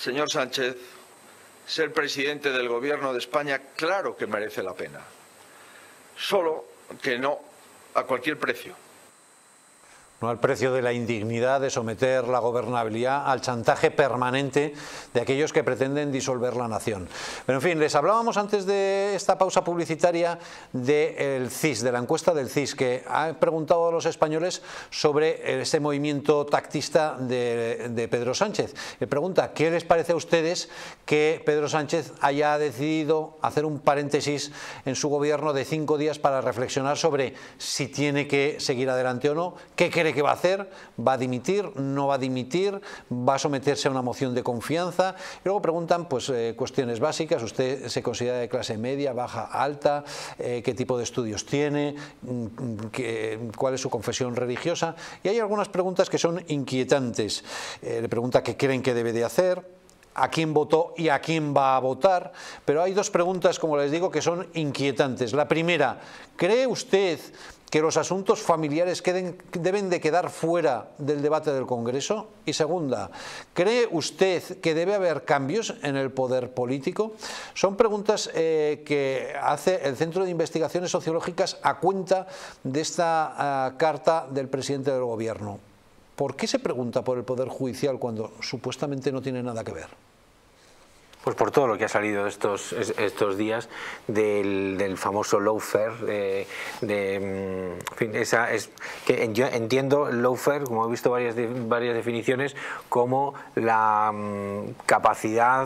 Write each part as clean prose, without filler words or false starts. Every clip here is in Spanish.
Señor Sánchez, ser presidente del Gobierno de España claro que merece la pena, solo que no a cualquier precio. No al precio de la indignidad de someter la gobernabilidad al chantaje permanente de aquellos que pretenden disolver la nación. Pero en fin, les hablábamos antes de esta pausa publicitaria del CIS, de la encuesta del CIS, que ha preguntado a los españoles sobre ese movimiento tactista de Pedro Sánchez. Le pregunta, ¿qué les parece a ustedes que Pedro Sánchez haya decidido hacer un paréntesis en su gobierno de 5 días para reflexionar sobre si tiene que seguir adelante o no? ¿Qué cree que va a hacer? ¿Va a dimitir? ¿No va a dimitir? ¿Va a someterse a una moción de confianza? Y luego preguntan pues cuestiones básicas. ¿Usted se considera de clase media, baja, alta? ¿Qué tipo de estudios tiene? ¿Cuál es su confesión religiosa? Y hay algunas preguntas que son inquietantes. Le pregunta qué creen que debe de hacer, a quién votó y a quién va a votar, pero hay dos preguntas, como les digo, que son inquietantes. La primera, ¿cree usted que los asuntos familiares deben de quedar fuera del debate del Congreso? Y segunda, ¿cree usted que debe haber cambios en el poder político? Son preguntas que hace el Centro de Investigaciones Sociológicas a cuenta de esta carta del presidente del Gobierno. ¿Por qué se pregunta por el Poder Judicial cuando supuestamente no tiene nada que ver? Pues por todo lo que ha salido estos días del famoso lawfare, en fin, que yo entiendo lawfare, como he visto varias definiciones, como la capacidad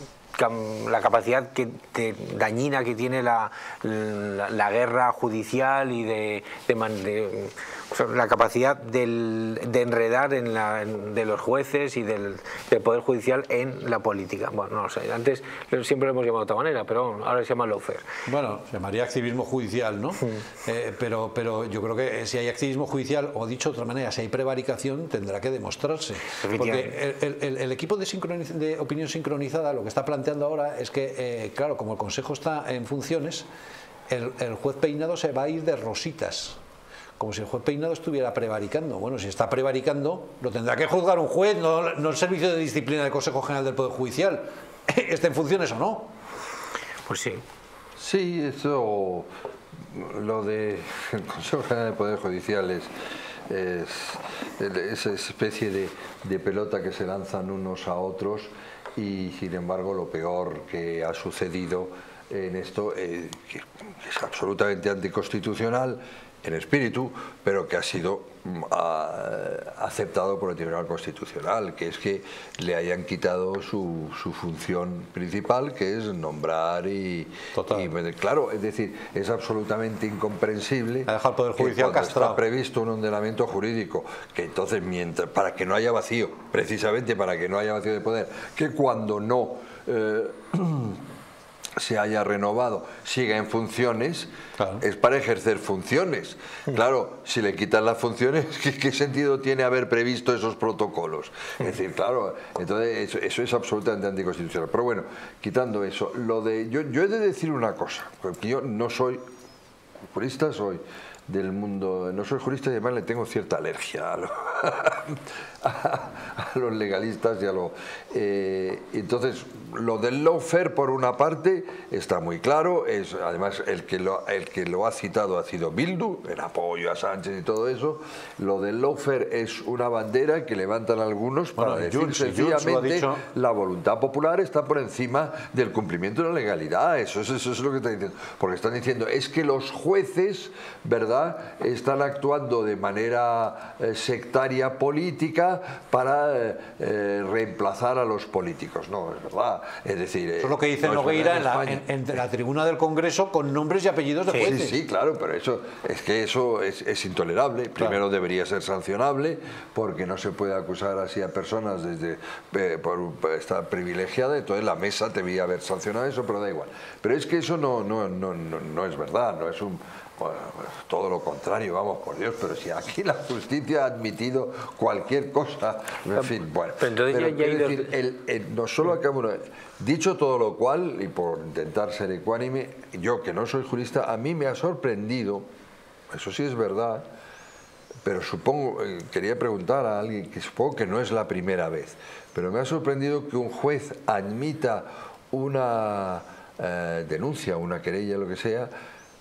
dañina que tiene la guerra judicial y la capacidad de enredar de los jueces y del Poder Judicial en la política. Bueno, no lo sé, antes siempre lo hemos llamado de otra manera, pero ahora se llama lawfare. Bueno, se llamaría activismo judicial, ¿no? Pero yo creo que si hay activismo judicial, o dicho de otra manera, si hay prevaricación, tendrá que demostrarse. Porque el equipo de opinión sincronizada lo que está planteando ahora es que, claro, como el Consejo está en funciones, el juez Peinado se va a ir de rositas, como si el juez Peinado estuviera prevaricando. Bueno, si está prevaricando, lo tendrá que juzgar un juez, no el Servicio de Disciplina del Consejo General del Poder Judicial, esté en funciones o no. Pues sí. Sí, eso, lo del Consejo General del Poder Judicial es esa especie de pelota que se lanzan unos a otros, y sin embargo lo peor que ha sucedido en esto, que es absolutamente anticonstitucional en espíritu, pero que ha sido aceptado por el Tribunal Constitucional, que es que le hayan quitado su función principal, que es nombrar y claro, es decir, es absolutamente incomprensible ha dejado el Poder Judicial castrado. Está previsto un ordenamiento jurídico, que entonces, para que no haya vacío, precisamente para que no haya vacío de poder, que cuando no se haya renovado, siga en funciones, claro, es para ejercer funciones. Claro, si le quitan las funciones, ¿qué sentido tiene haber previsto esos protocolos? Es decir, claro, entonces eso es absolutamente anticonstitucional. Pero bueno, quitando eso, yo he de decir una cosa, porque yo no soy jurista, soy del mundo, no soy jurista y además le tengo cierta alergia a los legalistas y entonces lo del lawfare, por una parte, está muy claro, además el que lo ha citado ha sido Bildu, en apoyo a Sánchez y todo eso. Lo del lawfare es una bandera que levantan algunos para decir sencillamente la voluntad popular está por encima del cumplimiento de la legalidad. Eso es lo que están diciendo, porque están diciendo es que los jueces, ¿verdad?, están actuando de manera sectaria política para reemplazar a los políticos. No, es verdad. Es decir, eso es lo que dice Nogueira en la tribuna del Congreso, con nombres y apellidos de jueces. Sí, claro, pero eso es intolerable. Primero debería ser sancionable, porque no se puede acusar así a personas por estar privilegiada. Entonces la mesa debía haber sancionado eso, pero da igual. Pero es que eso no es verdad, no es un... Bueno, todo lo contrario, vamos, por Dios, pero si aquí la justicia ha admitido cualquier cosa, en fin, bueno. Pero quiero decir, no solo acabo, dicho todo lo cual, y por intentar ser ecuánime, yo que no soy jurista, a mí me ha sorprendido, eso sí es verdad, pero supongo, quería preguntar a alguien que supongo que no es la primera vez, pero me ha sorprendido que un juez admita una denuncia, una querella, lo que sea,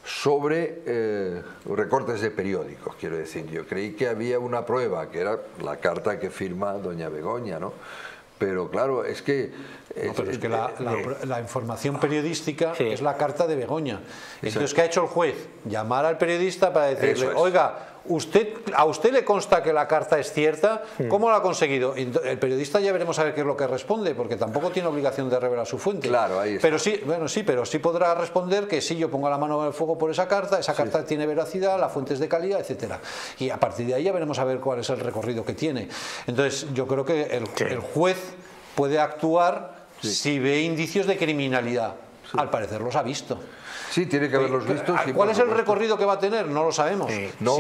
sobre recortes de periódicos, quiero decir. Yo creí que había una prueba, que era la carta que firma doña Begoña, ¿no? Pero claro, es que... No, pero es que la información periodística es la carta de Begoña. Entonces, ¿qué ha hecho el juez? Llamar al periodista para decirle, oiga, ¿a usted le consta que la carta es cierta? ¿Cómo lo ha conseguido? El periodista ya veremos a ver qué es lo que responde, porque tampoco tiene obligación de revelar su fuente. Claro, ahí está. Pero sí, bueno, sí, pero sí podrá responder que sí, yo pongo la mano en el fuego por esa carta tiene veracidad, la fuente es de calidad, etcétera. Y a partir de ahí ya veremos a ver cuál es el recorrido que tiene. Entonces, yo creo que el juez puede actuar si ve indicios de criminalidad. Al parecer los ha visto. Sí, tiene que haberlos visto. ¿Cuál es el recorrido que va a tener? No lo sabemos.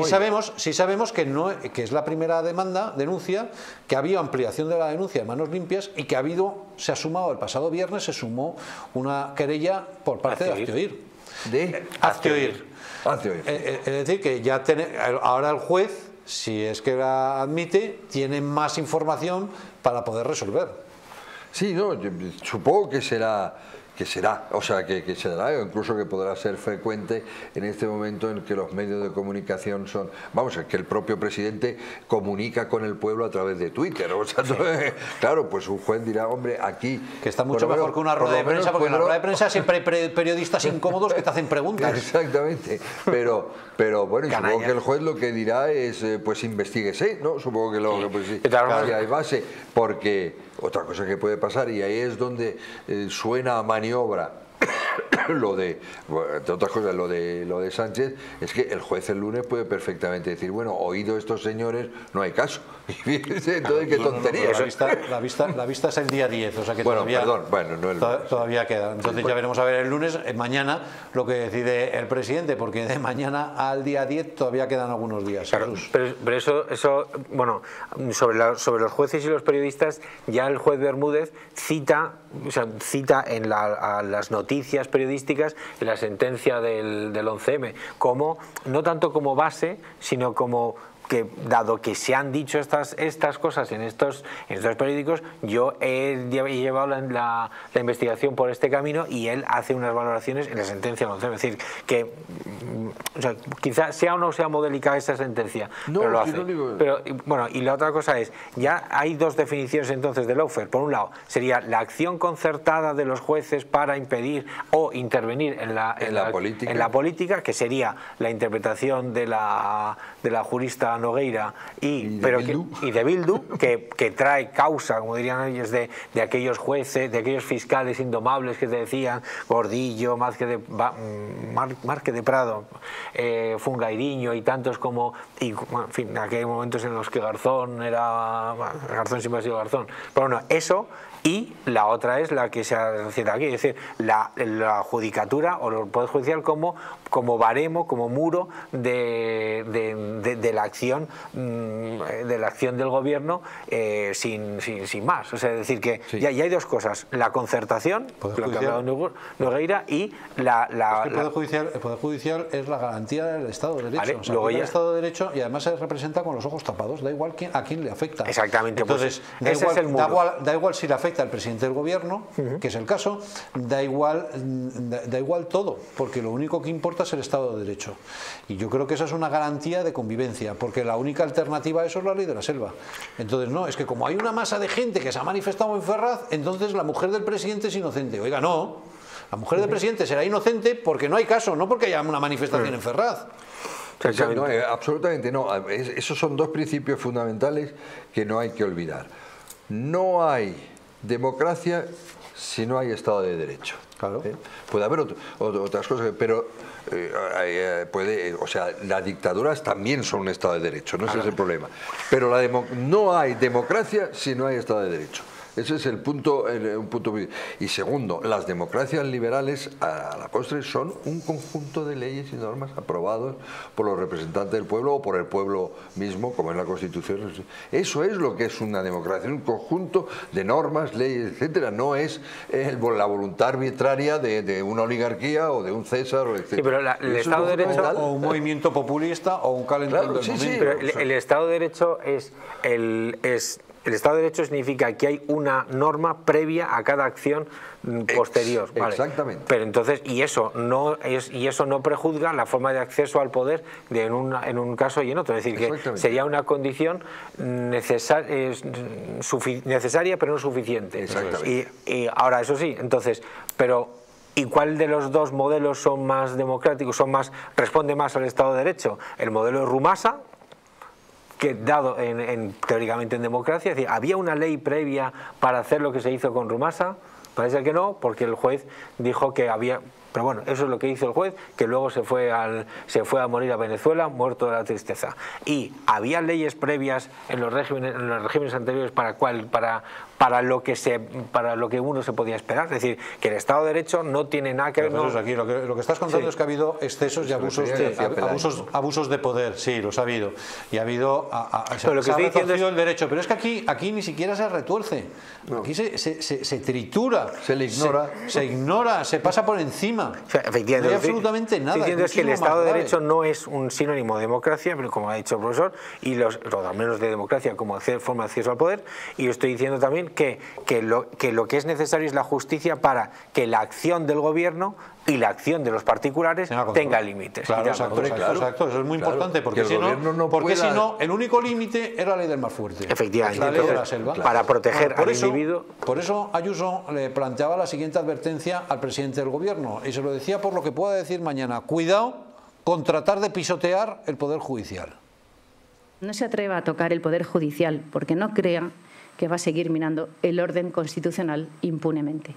Sí sabemos que es la primera denuncia, que ha habido ampliación de la denuncia de manos limpias y que se ha sumado el pasado viernes, se sumó una querella por parte de Hazte-Oír. ¿De? Hazte-Oír. Es decir, que ya ahora el juez, si es que la admite, tiene más información para poder resolver. Sí, no, supongo que será, o sea, que se dará, incluso que podrá ser frecuente en este momento en que los medios de comunicación son, vamos, es que el propio presidente comunica con el pueblo a través de Twitter, o sea, claro, pues un juez dirá, hombre, aquí... Que está mucho mejor que una rueda de prensa, porque en la rueda de prensa siempre hay periodistas incómodos que te hacen preguntas. Exactamente, pero bueno, supongo que el juez lo que dirá es, pues investiguese, ¿no? Supongo que pues, sí, hay base, porque... Otra cosa que puede pasar, y ahí es donde suena a maniobra entre otras cosas, lo de Sánchez, es que el juez el lunes puede perfectamente decir, bueno, oído estos señores, no hay caso. Entonces, qué tontería. La vista es el día 10, o sea que todavía queda. Entonces ya veremos a ver el lunes, mañana, lo que decide el presidente, porque de mañana al día 10 todavía quedan algunos días. Claro, pero eso, bueno, sobre los jueces y los periodistas, ya el juez Bermúdez cita en las noticias periodísticas en la sentencia del 11M, como no tanto como base, sino como que, dado que se han dicho estas cosas en estos periódicos, yo he llevado la investigación por este camino y él hace unas valoraciones en la sentencia del 11M. Es decir, que quizás sea o no sea modélica esa sentencia, pero lo hace. Pero, bueno, y la otra cosa es, ya hay dos definiciones entonces de lawfare. Por un lado, sería la acción concertada de los jueces para impedir o intervenir en la política, que sería la interpretación de la jurista Nogueira y de Bildu, que trae causa, como dirían ellos, de aquellos jueces, de aquellos fiscales indomables que te decían, Gordillo, Márquez de Prado, Fungairiño y tantos como, y bueno, en fin, en aquellos momentos en los que Garzón siempre ha sido Garzón. Pero bueno, eso. Y la otra es la que se ha citado aquí, es decir, la judicatura o el Poder Judicial como baremo, como muro de la acción del gobierno sin más. O sea, es decir, que ya hay dos cosas, la concertación, lo que ha hablado Nogueira, y el Poder Judicial es la garantía del Estado de Derecho. Vale, o sea, luego el Estado de Derecho, y además se representa con los ojos tapados, da igual a quién le afecta. Exactamente. Entonces, pues, da igual si le afecta al presidente del gobierno, que es el caso, da igual todo, porque lo único que importa es el Estado de Derecho. Y yo creo que esa es una garantía de convivencia, porque la única alternativa a eso es la ley de la selva. Entonces, no, es que como hay una masa de gente que se ha manifestado en Ferraz, entonces la mujer del presidente es inocente. Oiga, no, la mujer del presidente será inocente porque no hay caso, no porque haya una manifestación en Ferraz. No, absolutamente no. Esos son dos principios fundamentales que no hay que olvidar. No hay democracia si no hay Estado de Derecho. Claro. Puede haber otras cosas, pero las dictaduras también son un Estado de Derecho, no ese es el problema. Pero no hay democracia si no hay Estado de Derecho. Ese es el punto, un punto. Y segundo, las democracias liberales a la postre son un conjunto de leyes y normas aprobados por los representantes del pueblo o por el pueblo mismo, como es la Constitución. Eso es lo que es una democracia, un conjunto de normas, leyes, etcétera. No es la voluntad arbitraria de una oligarquía o de un César, etcétera. Sí, pero el Estado de Derecho o un movimiento populista o un calendario del momento. Pero el Estado de Derecho el Estado de Derecho significa que hay una norma previa a cada acción posterior. ¿Vale? Exactamente. Pero entonces, y eso no prejuzga la forma de acceso al poder en un caso y en otro. Es decir, que sería una condición necesaria pero no suficiente. Exactamente. Y ahora, eso sí, entonces, pero ¿y cuál de los dos modelos son más democráticos, responde más al Estado de Derecho? El modelo de Rumasa, que dado teóricamente en democracia, es decir, ¿había una ley previa para hacer lo que se hizo con Rumasa? Parece que no, porque el juez dijo que había... Pero bueno, eso es lo que hizo el juez, que luego se fue a morir a Venezuela, muerto de la tristeza. Y había leyes previas en los regímenes anteriores para lo que uno se podía esperar. Es decir, que el Estado de Derecho no tiene nada que ver... No, aquí lo que estás contando es que ha habido excesos y abusos de poder, sí, los ha habido. Y ha habido... se ha retorcido el derecho, pero es que aquí ni siquiera se retuerce. Aquí se tritura. Se le ignora. Se ignora, se pasa por encima. O sea, efectivamente, no hay absolutamente nada. Es que el Estado de Derecho no es un sinónimo de democracia, pero como ha dicho el profesor, y al menos de democracia como forma de acceso al poder, y yo estoy diciendo también que lo que es necesario es la justicia para que la acción del gobierno y la acción de los particulares tenga límites. Claro, exacto, eso es muy importante, porque si no, el único límite es la ley del más fuerte. Efectivamente, la ley de la selva. Para proteger al individuo. Por eso Ayuso le planteaba la siguiente advertencia al presidente del gobierno, y se lo decía por lo que pueda decir mañana: cuidado con tratar de pisotear el Poder Judicial. No se atreva a tocar el Poder Judicial, porque no crea que va a seguir minando el orden constitucional impunemente.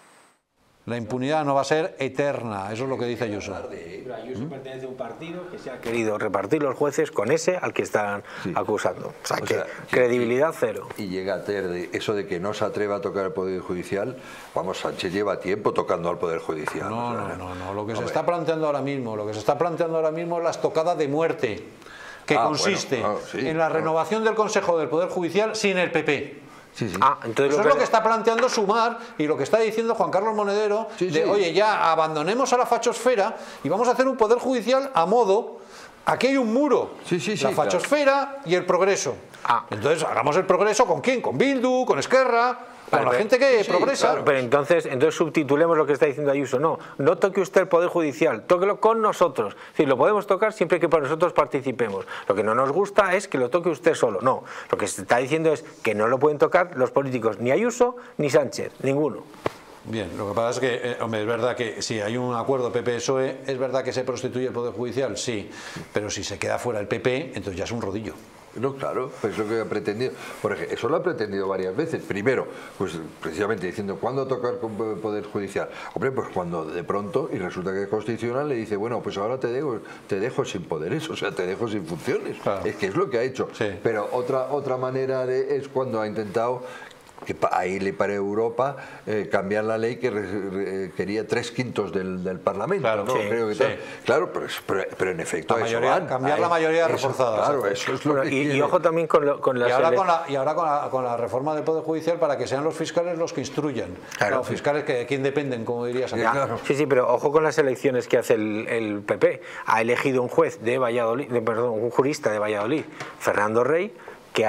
La impunidad no va a ser eterna, eso es lo que dice Ayuso. Pero Ayuso pertenece a un partido que se ha querido repartir los jueces con ese al que están acusando. O sea, credibilidad cero. Y llega a tener eso de que no se atreva a tocar el Poder Judicial. Vamos, Sánchez lleva tiempo tocando al Poder Judicial. No. Lo que se está planteando ahora mismo, es la estocada de muerte, que consiste en la renovación del Consejo del Poder Judicial sin el PP. Entonces eso es lo que está planteando Sumar y lo que está diciendo Juan Carlos Monedero, oye, ya abandonemos a la fachosfera y vamos a hacer un Poder Judicial a modo, aquí hay un muro, la fachosfera y el progreso. Entonces hagamos el progreso ¿con quién? Con Bildu, con Esquerra, con la gente que progresa. Claro, pero entonces subtitulemos lo que está diciendo Ayuso. No toque usted el Poder Judicial, tóquelo con nosotros. Es decir, lo podemos tocar siempre que para nosotros participemos. Lo que no nos gusta es que lo toque usted solo. No, lo que se está diciendo es que no lo pueden tocar los políticos, ni Ayuso ni Sánchez, ninguno. Bien, lo que pasa es que, hombre, es verdad que si hay un acuerdo PP-PSOE, es verdad que se prostituye el Poder Judicial, sí, pero si se queda fuera el PP, entonces ya es un rodillo. No, claro, pues eso que ha pretendido. Por ejemplo, eso lo ha pretendido varias veces. Primero, pues precisamente diciendo, ¿cuándo tocar con el Poder Judicial? Hombre, pues cuando de pronto, y resulta que es constitucional, le dice, bueno, pues ahora te dejo sin poderes, o sea, te dejo sin funciones. Claro. Es que es lo que ha hecho. Sí. Pero otra manera es cuando ha intentado, que ahí le para Europa, cambiar la ley que quería 3/5 del Parlamento. Claro, ¿no? Creo que claro, pero en efecto cambiar la mayoría reforzada. Claro, eso es lo que y ojo también con las... Y ahora con la reforma del Poder Judicial, para que sean los fiscales los que instruyan. Los fiscales que de quién dependen, como dirías aquí. Sí, pero ojo con las elecciones que hace el PP. Ha elegido un juez de Valladolid, un jurista de Valladolid, Fernando Rey, que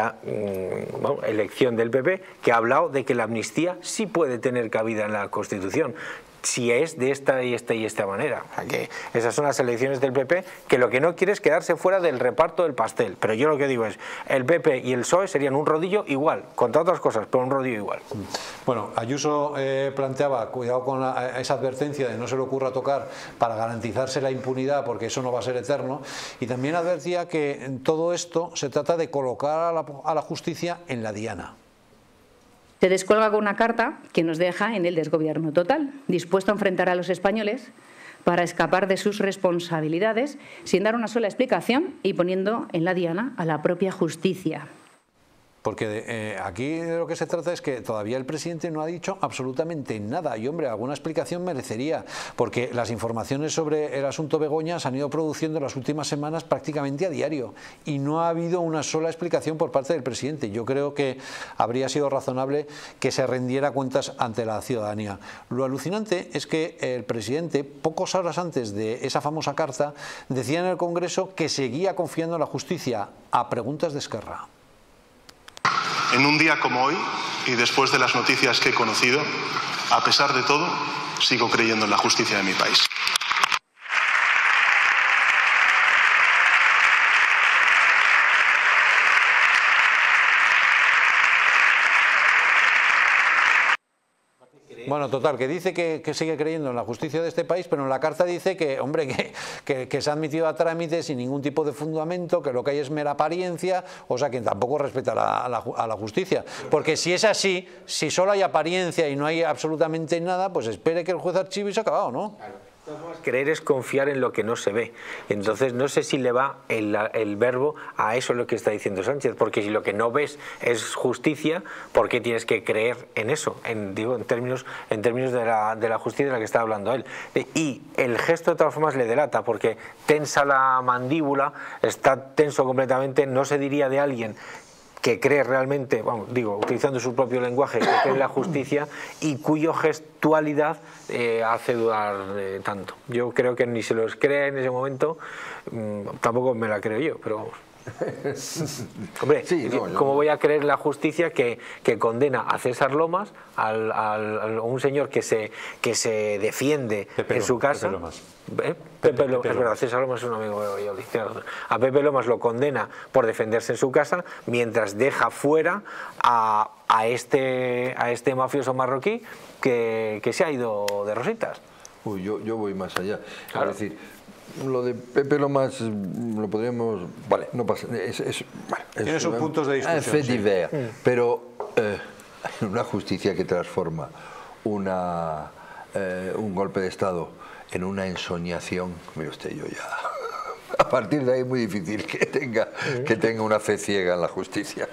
elección del PP, que ha hablado de que la amnistía sí puede tener cabida en la Constitución, si es de esta y esta manera. O sea, que esas son las elecciones del PP, que lo que no quiere es quedarse fuera del reparto del pastel. Pero yo lo que digo es, el PP y el PSOE serían un rodillo igual, contra otras cosas, pero un rodillo igual. Bueno, Ayuso planteaba, cuidado con esa advertencia de no se le ocurra tocar para garantizarse la impunidad, porque eso no va a ser eterno, y también advertía que en todo esto se trata de colocar a la justicia en la diana. Se descuelga con una carta que nos deja en el desgobierno total, dispuesto a enfrentar a los españoles para escapar de sus responsabilidades sin dar una sola explicación y poniendo en la diana a la propia justicia. Porque aquí de lo que se trata es que todavía el presidente no ha dicho absolutamente nada. Y hombre, alguna explicación merecería, porque las informaciones sobre el asunto Begoña se han ido produciendo en las últimas semanas prácticamente a diario. Y no ha habido una sola explicación por parte del presidente. Yo creo que habría sido razonable que se rendiera cuentas ante la ciudadanía. Lo alucinante es que el presidente, pocas horas antes de esa famosa carta, decía en el Congreso que seguía confiando en la justicia, a preguntas de Esquerra. En un día como hoy, y después de las noticias que he conocido, a pesar de todo, sigo creyendo en la justicia de mi país. Bueno, total, que dice que sigue creyendo en la justicia de este país, pero en la carta dice que, hombre, que se ha admitido a trámite sin ningún tipo de fundamento, que lo que hay es mera apariencia, o sea que tampoco respeta a la justicia. Porque si es así, si solo hay apariencia y no hay absolutamente nada, pues espere que el juez archive y se ha acabado, ¿no? Claro. Creer es confiar en lo que no se ve. Entonces no sé si le va el verbo a eso lo que está diciendo Sánchez, porque si lo que no ves es justicia, ¿por qué tienes que creer en eso? En términos de la justicia de la que está hablando él. Y el gesto de todas formas le delata, porque tensa la mandíbula, está tenso completamente, no se diría de alguien que cree realmente, utilizando su propio lenguaje, que cree en la justicia y cuya gestualidad hace dudar tanto. Yo creo que ni se los cree en ese momento, tampoco me la creo yo, pero hombre, sí, ¿cómo voy a creer en la justicia que condena a César Lomas, a un señor que se defiende en su casa? Pepe Lomas, es verdad, César Lomas es un amigo de Oli. A Pepe Lomas lo condena por defenderse en su casa, mientras deja fuera a este mafioso marroquí que se ha ido de rositas. Uy, yo voy más allá. Claro. Es decir, lo de Pepe Lomas lo podríamos... Vale, no pasa... Tiene sus puntos de discusión. Sí. Pero hay una justicia que transforma un golpe de Estado en una ensoñación. Mire usted, yo ya... A partir de ahí es muy difícil que tenga una fe ciega en la justicia.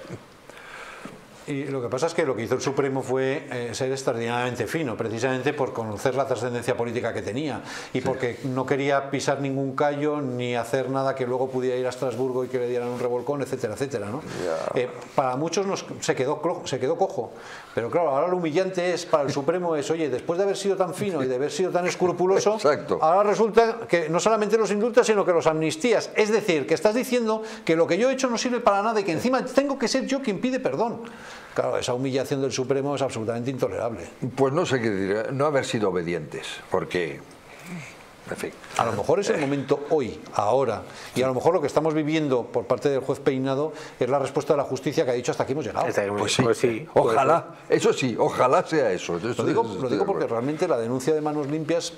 Y lo que pasa es que lo que hizo el Supremo fue ser extraordinariamente fino, precisamente por conocer la trascendencia política que tenía y porque no quería pisar ningún callo ni hacer nada que luego pudiera ir a Estrasburgo y que le dieran un revolcón, etcétera, etcétera, ¿no? Para muchos se quedó cojo, pero claro, ahora lo humillante es para el Supremo es, oye, después de haber sido tan fino y de haber sido tan escrupuloso, ahora resulta que no solamente los indultas, sino que los amnistías. Es decir, que estás diciendo que lo que yo he hecho no sirve para nada y que encima tengo que ser yo quien pide perdón. Claro, esa humillación del Supremo es absolutamente intolerable. Pues no sé qué decir, no haber sido obedientes, porque... En fin. A lo mejor es el momento hoy, ahora, y a lo mejor lo que estamos viviendo por parte del juez Peinado es la respuesta de la justicia que ha dicho hasta aquí hemos llegado. Pues sí, ojalá, eso sí, ojalá sea eso. Lo digo porque realmente la denuncia de Manos Limpias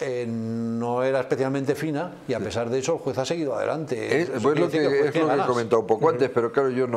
no era especialmente fina y a pesar de eso el juez ha seguido adelante. Es lo que he comentado un poco antes, pero claro, yo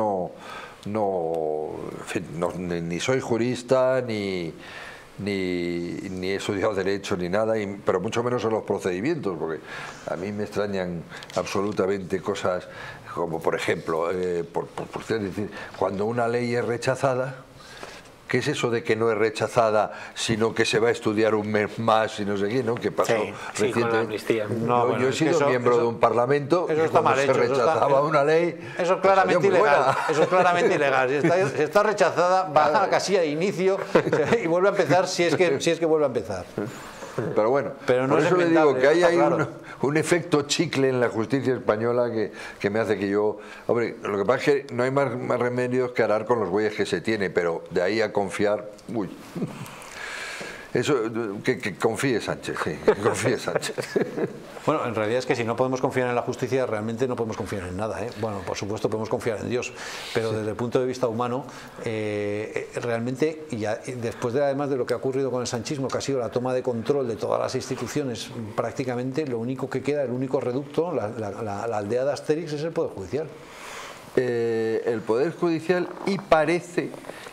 ni soy jurista ni he estudiado derecho ni nada, pero mucho menos en los procedimientos, porque a mí me extrañan absolutamente cosas como, por ejemplo, por decir, cuando una ley es rechazada, ¿qué es eso de que no es rechazada, sino que se va a estudiar un mes más y no sé qué, ¿no? ¿Qué pasó recientemente? Con la amnistía. Yo he sido miembro de un parlamento eso está mal hecho, se rechazaba una ley. Eso es claramente ilegal. Eso es claramente ilegal. Si está rechazada, va a la casilla de inicio y vuelve a empezar si es que vuelve a empezar. Pero bueno, por eso le digo que hay ahí un efecto chicle en la justicia española que me hace que yo... Hombre, lo que pasa es que no hay más remedios que arar con los bueyes que se tiene, pero de ahí a confiar... Uy. Eso, que confíe Sánchez, sí, que confíe Sánchez. Bueno, en realidad es que si no podemos confiar en la justicia, realmente no podemos confiar en nada, ¿eh? Bueno, por supuesto podemos confiar en Dios, pero desde el punto de vista humano, realmente, y después además de lo que ha ocurrido con el sanchismo, que ha sido la toma de control de todas las instituciones, prácticamente lo único que queda, el único reducto, la aldea de Asterix, es el Poder Judicial. El Poder Judicial y parece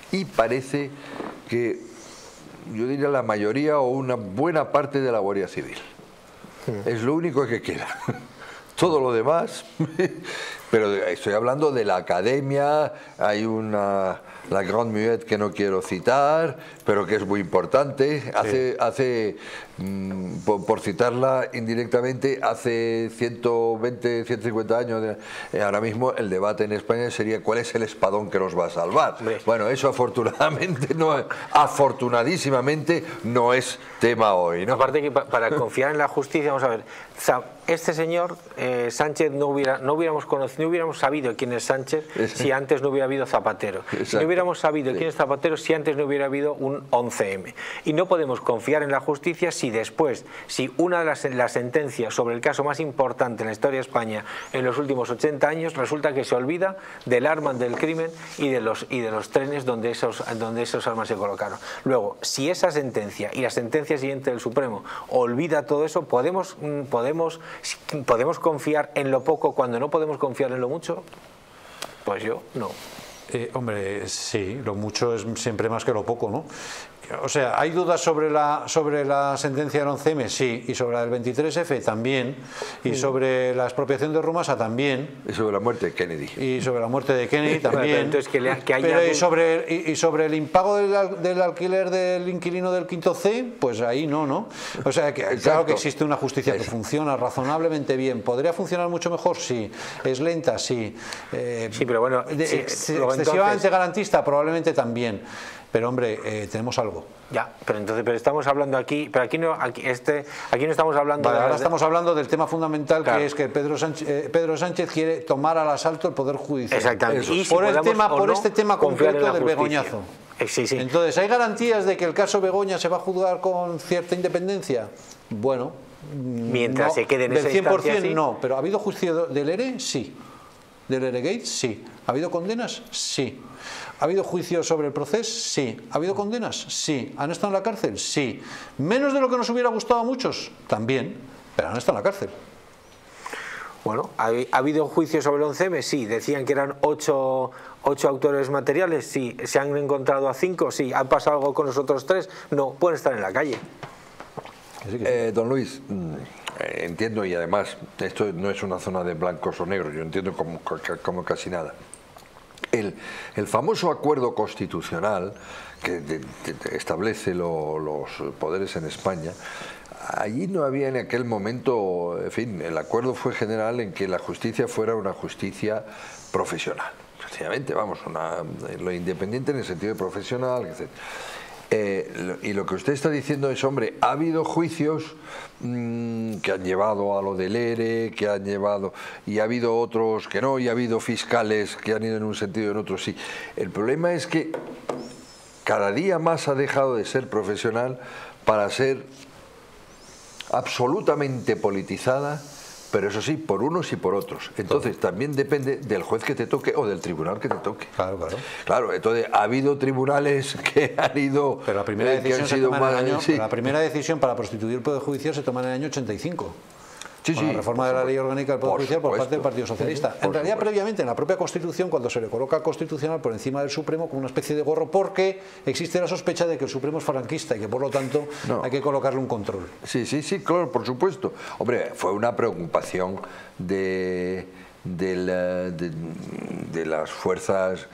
que yo diría la mayoría o una buena parte de la Guardia Civil. Es lo único que queda. Todo lo demás, pero estoy hablando de la academia. Hay la Grande Muette que no quiero citar, pero que es muy importante. Por citarla indirectamente, hace 120, 150 años, ahora mismo el debate en España sería ¿cuál es el espadón que nos va a salvar? Bueno, eso afortunadísimamente no es tema hoy, ¿no? Aparte que para confiar en la justicia, vamos a ver, este señor Sánchez no hubiéramos sabido quién es Sánchez si antes no hubiera habido Zapatero. No hubiéramos sabido quién es Zapatero si antes no hubiera habido un 11M. Y no podemos confiar en la justicia si una de las sentencias sobre el caso más importante en la historia de España en los últimos 80 años resulta que se olvida del arma del crimen y de los trenes donde esos armas se colocaron. Luego, si esa sentencia y la sentencia siguiente del Supremo olvida todo eso, ¿podemos confiar en lo poco cuando no podemos confiar en lo mucho? Pues yo no. Hombre, sí, lo mucho es siempre más que lo poco, ¿no? O sea, ¿hay dudas sobre la sentencia del 11M? Sí. ¿Y sobre la del 23F? También. ¿Y sobre la expropiación de Rumasa? También. ¿Y sobre la muerte de Kennedy? Y sobre la muerte de Kennedy también. Entonces, y sobre el impago del alquiler del inquilino del quinto C, pues ahí no. O sea, claro que existe una justicia que funciona razonablemente bien. ¿Podría funcionar mucho mejor? Sí. ¿Es lenta? Sí. Sí, pero bueno, excesivamente garantista, probablemente también. Pero hombre, tenemos algo. Ya, pero estamos hablando aquí no estamos hablando. Vale, ahora estamos hablando del tema fundamental, claro, que es que Pedro Sánchez quiere tomar al asalto el Poder Judicial. Exactamente. Y por este tema concreto del Begoñazo. Sí. Entonces, ¿hay garantías de que el caso Begoña se va a juzgar con cierta independencia? Bueno, mientras se quede en esa instancia. Del 100% ¿sí? No, pero ¿ha habido juicio del ERE? Sí. ¿Del ERE-Gate? Sí. ¿Ha habido condenas? Sí. ¿Ha habido juicios sobre el proceso? Sí. ¿Ha habido condenas? Sí. ¿Han estado en la cárcel? Sí. ¿Menos de lo que nos hubiera gustado a muchos? También. Pero han estado en la cárcel. Bueno, ¿ha habido juicios sobre el 11M? Sí. ¿Decían que eran 8 autores materiales? Sí. ¿Se han encontrado a 5? Sí. ¿Ha pasado algo con los otros 3? No. Pueden estar en la calle. Don Luis, entiendo, y además esto no es una zona de blancos o negros, yo entiendo como casi nada. El famoso acuerdo constitucional que establece los poderes en España, allí no había en aquel momento, en fin, el acuerdo fue general en que la justicia fuera una justicia profesional. Sencillamente, vamos, lo independiente en el sentido de profesional, etc. Y lo que usted está diciendo es, hombre, ha habido juicios que han llevado a lo del ERE, que han llevado, y ha habido otros que no, y ha habido fiscales que han ido en un sentido y en otro sí. El problema es que cada día más ha dejado de ser profesional para ser absolutamente politizada, pero eso sí, por unos y por otros. Entonces también depende del juez que te toque o del tribunal que te toque. Claro, entonces ha habido tribunales que han ido... Pero la primera decisión se toma en el año, la primera decisión para prostituir el Poder Judicial se toma en el año 85. Sí, con la reforma de la ley orgánica del Poder Judicial por parte del Partido Socialista. En realidad, previamente, en la propia Constitución, cuando se le coloca al Constitucional por encima del Supremo como una especie de gorro, porque existe la sospecha de que el Supremo es franquista y que por lo tanto hay que colocarle un control. Sí, claro, por supuesto. Hombre, fue una preocupación de las fuerzas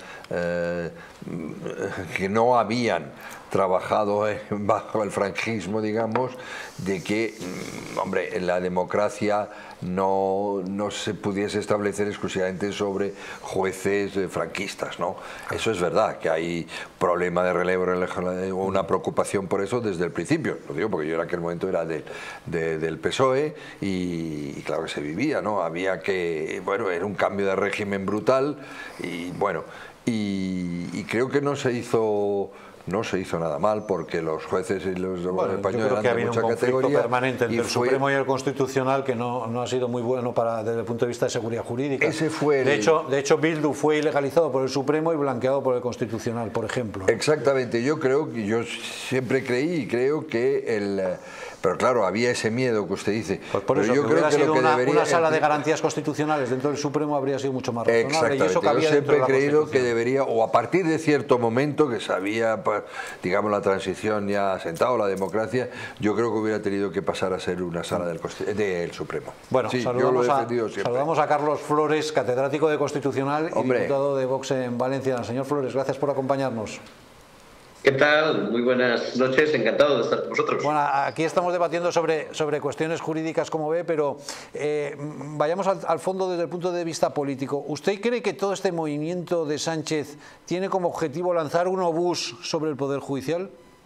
que no habían trabajado bajo el franquismo, digamos, de que, hombre, en la democracia no se pudiese establecer exclusivamente sobre jueces franquistas, ¿no? Eso es verdad, que hay problema de relevo, una preocupación por eso desde el principio. Lo digo porque yo en aquel momento era del PSOE y claro que se vivía, ¿no? Había que, bueno, era un cambio de régimen brutal y bueno, y creo que no se hizo nada mal porque los jueces y los españoles eran de mucha categoría. Ha habido un conflicto permanente entre el Supremo y el Constitucional que no ha sido muy bueno desde el punto de vista de seguridad jurídica. De hecho, Bildu fue ilegalizado por el Supremo y blanqueado por el Constitucional, por ejemplo. Exactamente, yo siempre creí y creo que Pero claro, había ese miedo que usted dice. Pues por pero eso, yo creo que lo que debería... una sala de garantías constitucionales dentro del Supremo habría sido mucho más razonable. Exactamente. Y eso cabía. Yo siempre he dentro de la creído que debería, o a partir de cierto momento que se había, digamos, la transición ya asentado, la democracia, yo creo que hubiera tenido que pasar a ser una sala del Supremo. Bueno, sí, saludamos a Carlos Flores, catedrático de Constitucional y diputado de Vox en Valencia. Señor Flores, gracias por acompañarnos. ¿Qué tal? Muy buenas noches, encantado de estar con vosotros. Bueno, aquí estamos debatiendo sobre cuestiones jurídicas, como ve, pero vayamos al fondo desde el punto de vista político. ¿Usted cree que todo este movimiento de Sánchez tiene como objetivo lanzar un obús sobre el Poder Judicial?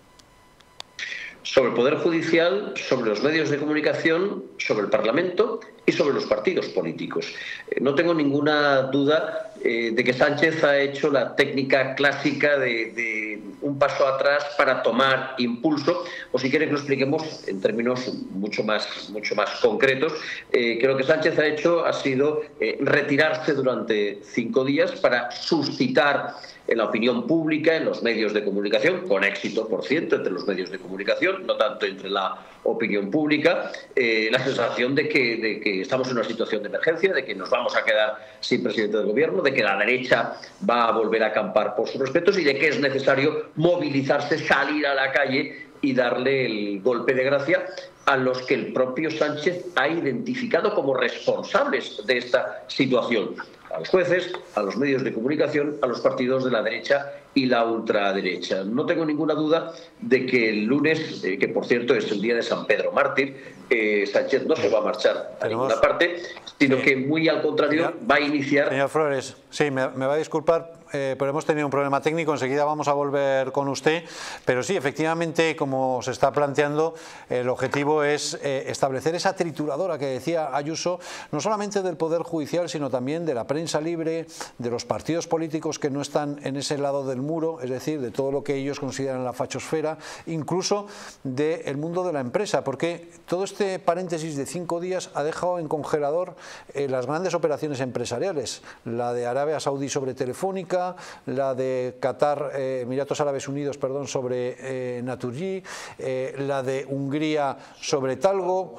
Sobre el Poder Judicial, sobre los medios de comunicación, sobre el Parlamento y sobre los partidos políticos. No tengo ninguna duda de que Sánchez ha hecho la técnica clásica de un paso atrás para tomar impulso, o si quiere que lo expliquemos en términos mucho más concretos, que lo que Sánchez ha hecho ha sido retirarse durante 5 días para suscitar en la opinión pública, en los medios de comunicación, con éxito, por cierto, entre los medios de comunicación, no tanto entre la opinión pública, la sensación de que estamos en una situación de emergencia, de que nos vamos a quedar sin presidente del gobierno, de que la derecha va a volver a acampar por sus respetos y de que es necesario movilizarse, salir a la calle y darle el golpe de gracia a los que el propio Sánchez ha identificado como responsables de esta situación. A los jueces, a los medios de comunicación, a los partidos de la derecha y la ultraderecha. No tengo ninguna duda de que el lunes, que por cierto es el día de San Pedro Mártir, Sánchez no se va a marchar a ninguna parte, sino que muy al contrario va a iniciar... Señor Flores, sí, me va a disculpar, pero hemos tenido un problema técnico, enseguida vamos a volver con usted, pero sí, efectivamente, como se está planteando, el objetivo es establecer esa trituradora que decía Ayuso, no solamente del Poder Judicial, sino también de la prensa libre, de los partidos políticos que no están en ese lado del muro, es decir, de todo lo que ellos consideran la fachosfera, incluso del mundo de la empresa, porque todo este paréntesis de 5 días ha dejado en congelador las grandes operaciones empresariales, la de Arabia Saudí sobre Telefónica, la de Qatar, Emiratos Árabes Unidos, perdón, sobre Naturgy, la de Hungría sobre Talgo,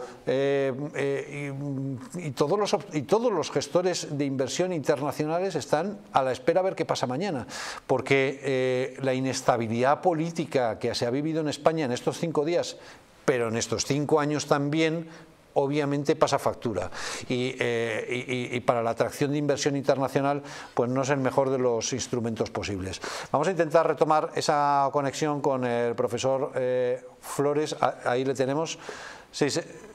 y todos los gestores de inversión internacionales están a la espera a ver qué pasa mañana, porque la inestabilidad política que se ha vivido en España en estos 5 días, pero en estos 5 años también, obviamente pasa factura y para la atracción de inversión internacional pues no es el mejor de los instrumentos posibles. Vamos a intentar retomar esa conexión con el profesor Flores, ahí le tenemos. Sí,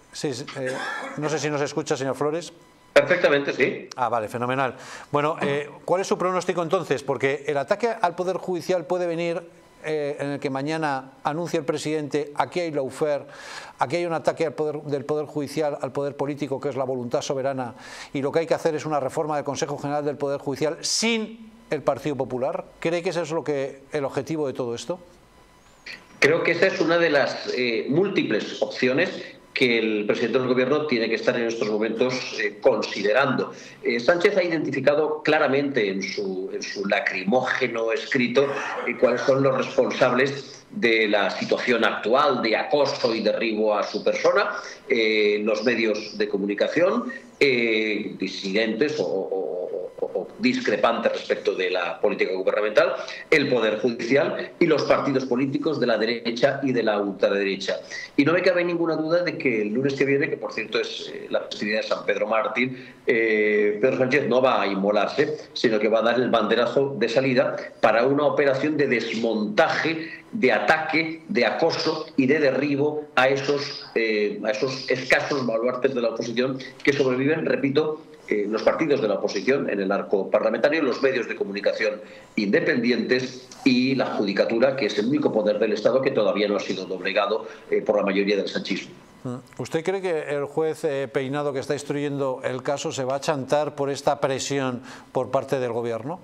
no sé si nos escucha, señor Flores. Perfectamente, sí. Ah, vale, fenomenal. Bueno, ¿cuál es su pronóstico entonces? Porque el ataque al Poder Judicial puede venir en el que mañana anuncie el presidente: aquí hay lawfare, aquí hay un ataque del Poder Judicial al Poder Político, que es la voluntad soberana, y lo que hay que hacer es una reforma del Consejo General del Poder Judicial sin el Partido Popular. ¿Cree que ese es el objetivo de todo esto? Creo que esa es una de las múltiples opciones que el presidente del gobierno tiene que estar en estos momentos considerando. Sánchez ha identificado claramente en su lacrimógeno escrito cuáles son los responsables de la situación actual de acoso y derribo a su persona, los medios de comunicación, disidentes o discrepantes respecto de la política gubernamental, el Poder Judicial y los partidos políticos de la derecha y de la ultraderecha. Y no me cabe ninguna duda de que el lunes que viene, que por cierto es la festividad de San Pedro Mártir, Pedro Sánchez no va a inmolarse, sino que va a dar el banderazo de salida para una operación de desmontaje, de ataque, de acoso y de derribo a esos escasos baluartes de la oposición que sobreviven, repito, los partidos de la oposición en el arco parlamentario, los medios de comunicación independientes y la judicatura, que es el único poder del Estado que todavía no ha sido doblegado por la mayoría del sanchismo. ¿Usted cree que el juez Peinado, que está instruyendo el caso, se va a chantar por esta presión por parte del gobierno?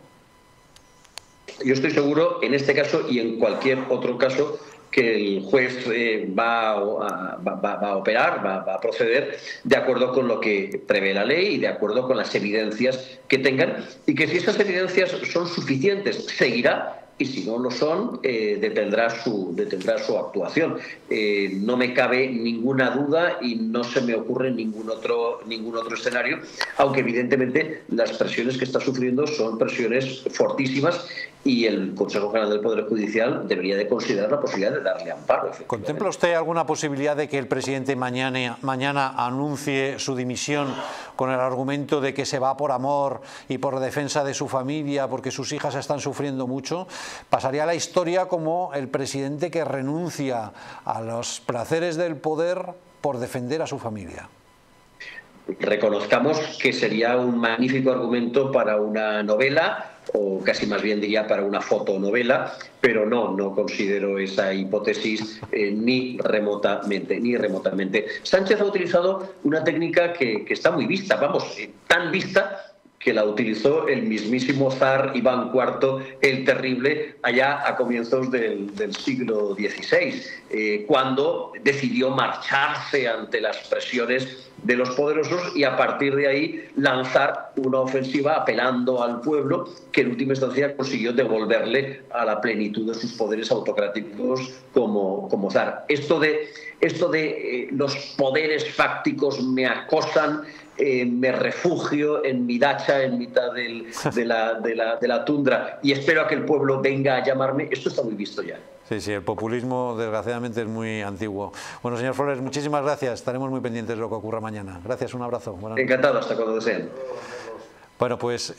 Yo estoy seguro, en este caso y en cualquier otro caso, que el juez va a operar, va a proceder de acuerdo con lo que prevé la ley y de acuerdo con las evidencias que tengan, y que si esas evidencias son suficientes seguirá y si no lo son, detendrá su actuación. No me cabe ninguna duda y no se me ocurre ningún otro escenario, aunque evidentemente las presiones que está sufriendo son presiones fortísimas y el Consejo General del Poder Judicial debería de considerar la posibilidad de darle amparo. ¿Contempla usted alguna posibilidad de que el presidente mañana anuncie su dimisión con el argumento de que se va por amor y por defensa de su familia porque sus hijas están sufriendo mucho? Pasaría a la historia como el presidente que renuncia a los placeres del poder por defender a su familia. Reconozcamos que sería un magnífico argumento para una novela, o casi más bien diría para una fotonovela, pero no considero esa hipótesis ni remotamente. Sánchez ha utilizado una técnica que está muy vista, tan vista que la utilizó el mismísimo zar Iván IV el Terrible allá a comienzos del siglo XVI, cuando decidió marcharse ante las presiones de los poderosos y a partir de ahí lanzar una ofensiva apelando al pueblo, que en última instancia consiguió devolverle a la plenitud de sus poderes autocráticos como zar. Esto de los poderes fácticos me acosan, me refugio en mi dacha en mitad de la tundra y espero a que el pueblo venga a llamarme, esto está muy visto ya. Sí, el populismo desgraciadamente es muy antiguo. Bueno, señor Flores, muchísimas gracias. Estaremos muy pendientes de lo que ocurra mañana. Gracias, un abrazo. Encantado, hasta cuando deseen. Bueno, pues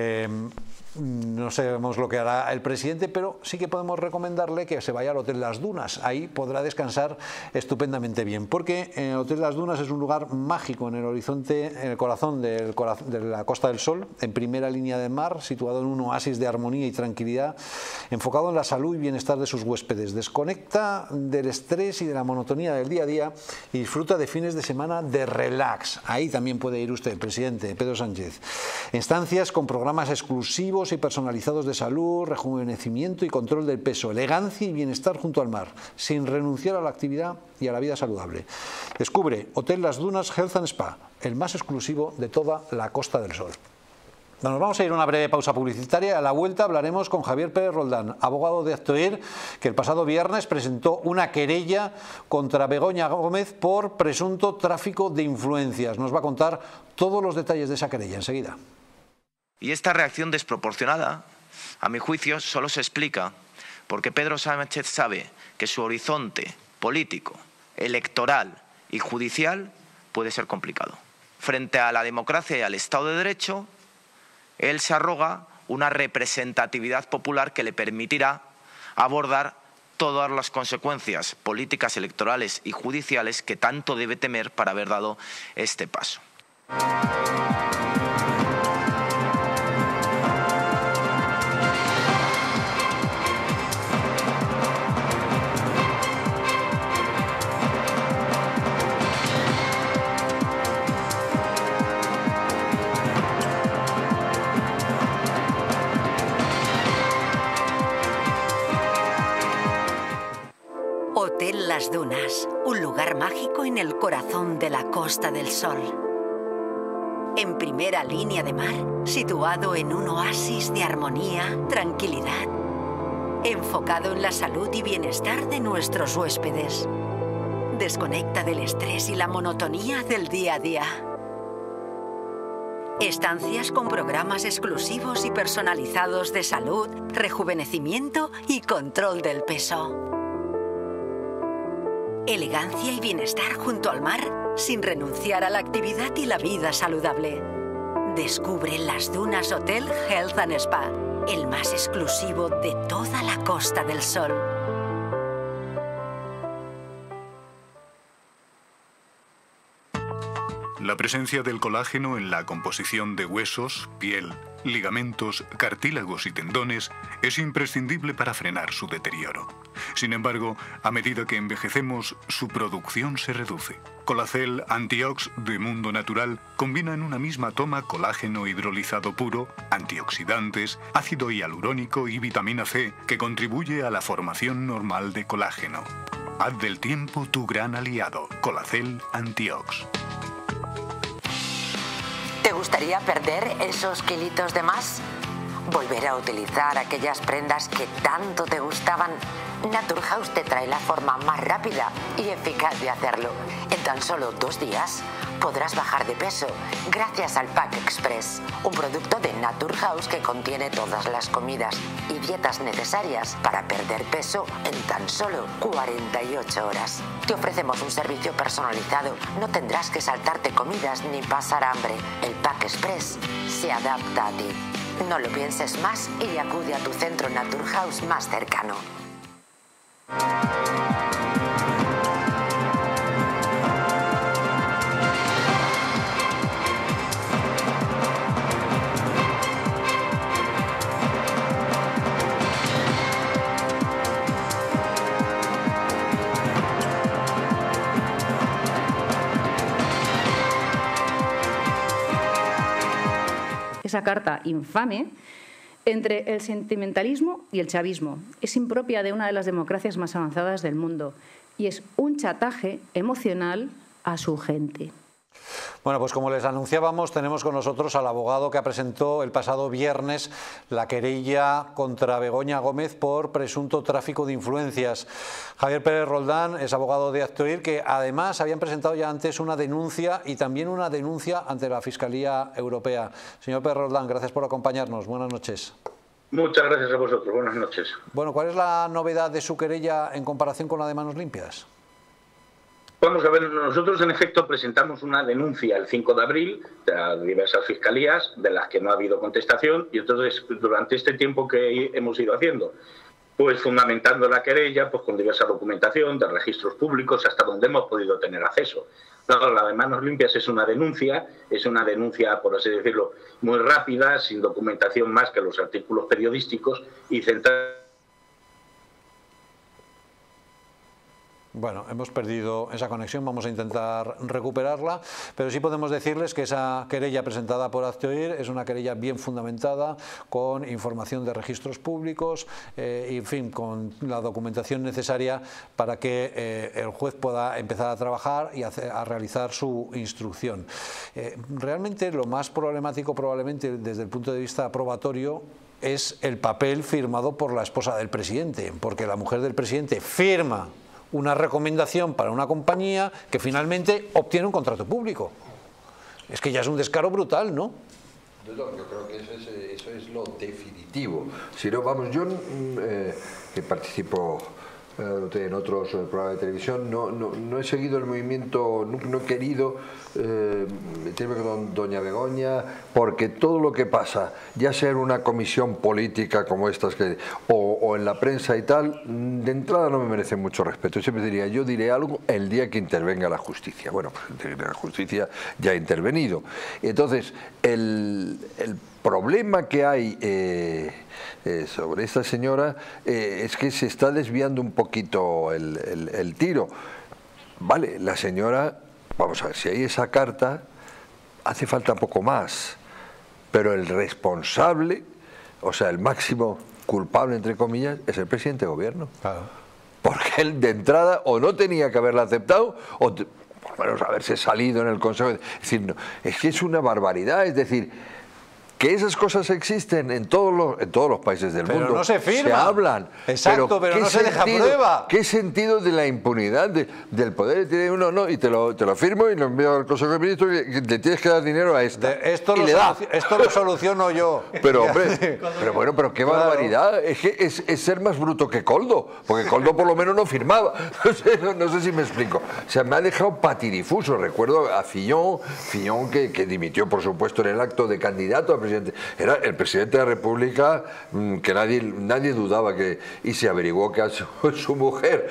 no sabemos lo que hará el presidente, pero sí que podemos recomendarle que se vaya al Hotel Las Dunas. Ahí podrá descansar estupendamente bien, porque el Hotel Las Dunas es un lugar mágico en el horizonte, en el corazón de la Costa del Sol, en primera línea de mar, situado en un oasis de armonía y tranquilidad, enfocado en la salud y bienestar de sus huéspedes. Desconecta del estrés y de la monotonía del día a día y disfruta de fines de semana de relax. Ahí también puede ir usted, presidente Pedro Sánchez. Estancias con programas exclusivos y personalizados de salud, rejuvenecimiento y control del peso, elegancia y bienestar junto al mar, sin renunciar a la actividad y a la vida saludable. Descubre Hotel Las Dunas Health and Spa, el más exclusivo de toda la Costa del Sol. Nos vamos a ir a una breve pausa publicitaria. A la vuelta hablaremos con Javier Pérez Roldán, abogado de Actoir, que el pasado viernes presentó una querella contra Begoña Gómez por presunto tráfico de influencias. Nos va a contar todos los detalles de esa querella enseguida. Y esta reacción desproporcionada, a mi juicio, solo se explica porque Pedro Sánchez sabe que su horizonte político, electoral y judicial puede ser complicado. Frente a la democracia y al Estado de Derecho, él se arroga una representatividad popular que le permitirá abordar todas las consecuencias políticas, electorales y judiciales que tanto debe temer para haber dado este paso. Hotel Las Dunas, un lugar mágico en el corazón de la Costa del Sol. En primera línea de mar, situado en un oasis de armonía, tranquilidad, enfocado en la salud y bienestar de nuestros huéspedes. Desconecta del estrés y la monotonía del día a día. Estancias con programas exclusivos y personalizados de salud, rejuvenecimiento y control del peso. Elegancia y bienestar junto al mar, sin renunciar a la actividad y la vida saludable. Descubre Las Dunas Hotel Health and Spa, el más exclusivo de toda la Costa del Sol. La presencia del colágeno en la composición de huesos, piel, ligamentos, cartílagos y tendones es imprescindible para frenar su deterioro. Sin embargo, a medida que envejecemos, su producción se reduce. Colacel Antiox de Mundo Natural combina en una misma toma colágeno hidrolizado puro, antioxidantes, ácido hialurónico y vitamina C, que contribuye a la formación normal de colágeno. Haz del tiempo tu gran aliado. Colacel Antiox. ¿Te gustaría perder esos kilitos de más? volver a utilizar aquellas prendas que tanto te gustaban. Naturhaus te trae la forma más rápida y eficaz de hacerlo. En tan solo 2 días podrás bajar de peso gracias al Pack Express, un producto de Naturhaus que contiene todas las comidas y dietas necesarias para perder peso en tan solo 48 horas. Te ofrecemos un servicio personalizado, no tendrás que saltarte comidas ni pasar hambre. El Pack Express se adapta a ti. No lo pienses más y acude a tu centro Naturhaus más cercano. Esa carta infame entre el sentimentalismo y el chavismo. Es impropia de una de las democracias más avanzadas del mundo y es un chantaje emocional a su gente. Bueno, pues como les anunciábamos, tenemos con nosotros al abogado que presentó el pasado viernes la querella contra Begoña Gómez por presunto tráfico de influencias. Javier Pérez Roldán es abogado de Actoir, que además habían presentado ya antes una denuncia y también una denuncia ante la Fiscalía Europea. Señor Pérez Roldán, gracias por acompañarnos. Buenas noches. Muchas gracias a vosotros. Buenas noches. Bueno, ¿cuál es la novedad de su querella en comparación con la de Manos Limpias? Vamos a ver, nosotros en efecto presentamos una denuncia el 5 de abril a diversas fiscalías de las que no ha habido contestación y entonces durante este tiempo que hemos ido haciendo, pues fundamentando la querella pues con diversa documentación de registros públicos hasta donde hemos podido tener acceso. Claro, la de Manos Limpias es una denuncia, por así decirlo, muy rápida, sin documentación más que los artículos periodísticos y centrada. Bueno, hemos perdido esa conexión, vamos a intentar recuperarla, pero sí podemos decirles que esa querella presentada por Actoir es una querella bien fundamentada, con información de registros públicos y, en fin, con la documentación necesaria para que el juez pueda empezar a trabajar y a realizar su instrucción. Realmente lo más problemático, probablemente desde el punto de vista probatorio, es el papel firmado por la esposa del presidente, porque la mujer del presidente firma una recomendación para una compañía que finalmente obtiene un contrato público. Es que ya es un descaro brutal, ¿no? Yo creo que eso es lo definitivo. Si no, vamos, yo que participo en otros programas de televisión, no he seguido el movimiento, no he querido meterme con doña Begoña, porque todo lo que pasa, ya sea en una comisión política como estas o en la prensa y tal, de entrada no me merece mucho respeto. Yo siempre diría, yo diré algo el día que intervenga la justicia. Bueno, pues la justicia ya ha intervenido. Entonces, el problema que hay sobre esta señora es que se está desviando un poquito el tiro. Vale, la señora, vamos a ver, si hay esa carta, hace falta poco más, pero el responsable, o sea, el máximo culpable, entre comillas, es el presidente de gobierno. Claro. Porque él de entrada o no tenía que haberla aceptado o por lo menos haberse salido en el Consejo. Es decir, no, es que es una barbaridad, es decir, que esas cosas existen en todos los países del mundo. Pero no se firma. Se hablan. Exacto, pero no se deja prueba. ¿Qué sentido de la impunidad del poder? Tiene uno, no, y te lo firmo y lo envío al Consejo de Ministros y le tienes que dar dinero a esta. Esto lo soluciono yo. Pero hombre, pero bueno, pero qué barbaridad. Es que es ser más bruto que Koldo, porque Koldo por lo menos no firmaba. No sé si me explico. O sea, me ha dejado patidifuso. Recuerdo a Fillon que dimitió, por supuesto, en el acto de candidato a presidente. Era el presidente de la República, que nadie dudaba que, y se averiguó que su mujer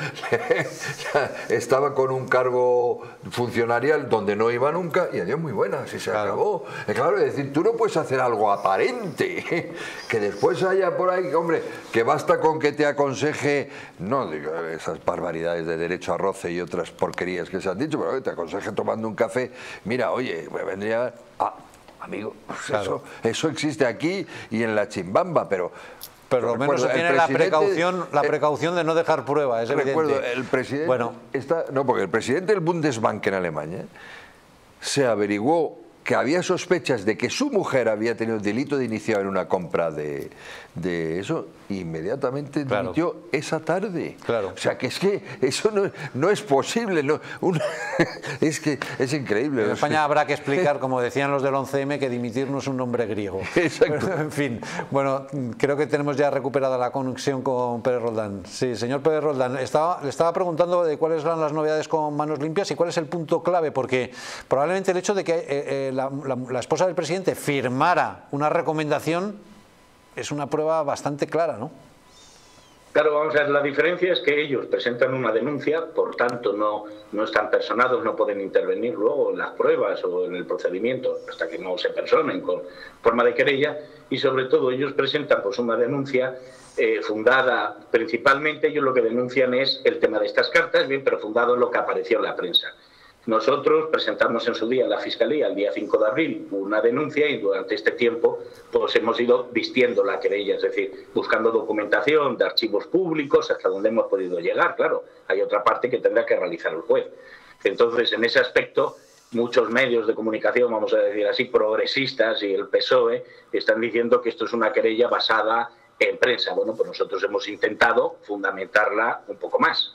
estaba con un cargo funcionarial donde no iba nunca, y adiós, muy buena, así se acabó. Claro, es decir, tú no puedes hacer algo aparente, que después haya por ahí, hombre, que basta con que te aconseje, no digo esas barbaridades de derecho a roce y otras porquerías que se han dicho, pero que te aconseje tomando un café, mira, oye, vendría amigo, pues claro. Eso existe aquí y en la Chimbamba, pero lo menos se tiene la precaución de no dejar prueba, es recuerdo, evidente. El presidente porque el presidente del Bundesbank en Alemania se averiguó que había sospechas de que su mujer había tenido delito de iniciado en una compra de eso, inmediatamente dimitió esa tarde. O sea, que es que eso no es posible. Es que es increíble. En España habrá que explicar, como decían los del 11M, que dimitir no es un nombre griego. Exacto. Pero, en fin, bueno, creo que tenemos ya recuperada la conexión con Pérez Roldán. Sí, señor Pérez Roldán, le estaba preguntando de cuáles eran las novedades con Manos Limpias y cuál es el punto clave, porque probablemente el hecho de que la esposa del presidente firmara una recomendación es una prueba bastante clara, ¿no? Claro, vamos a ver, la diferencia es que ellos presentan una denuncia, por tanto no están personados, no pueden intervenir luego en las pruebas o en el procedimiento hasta que no se personen con forma de querella, y sobre todo ellos presentan pues una denuncia fundada principalmente, ellos lo que denuncian es el tema de estas cartas, bien, pero fundado en lo que apareció en la prensa. Nosotros presentamos en su día en la Fiscalía, el día 5 de abril, una denuncia y durante este tiempo pues hemos ido vistiendo la querella, es decir, buscando documentación de archivos públicos hasta donde hemos podido llegar. Claro, hay otra parte que tendrá que realizar el juez. Entonces, en ese aspecto, muchos medios de comunicación, vamos a decir así, progresistas y el PSOE, están diciendo que esto es una querella basada en prensa. Bueno, pues nosotros hemos intentado fundamentarla un poco más.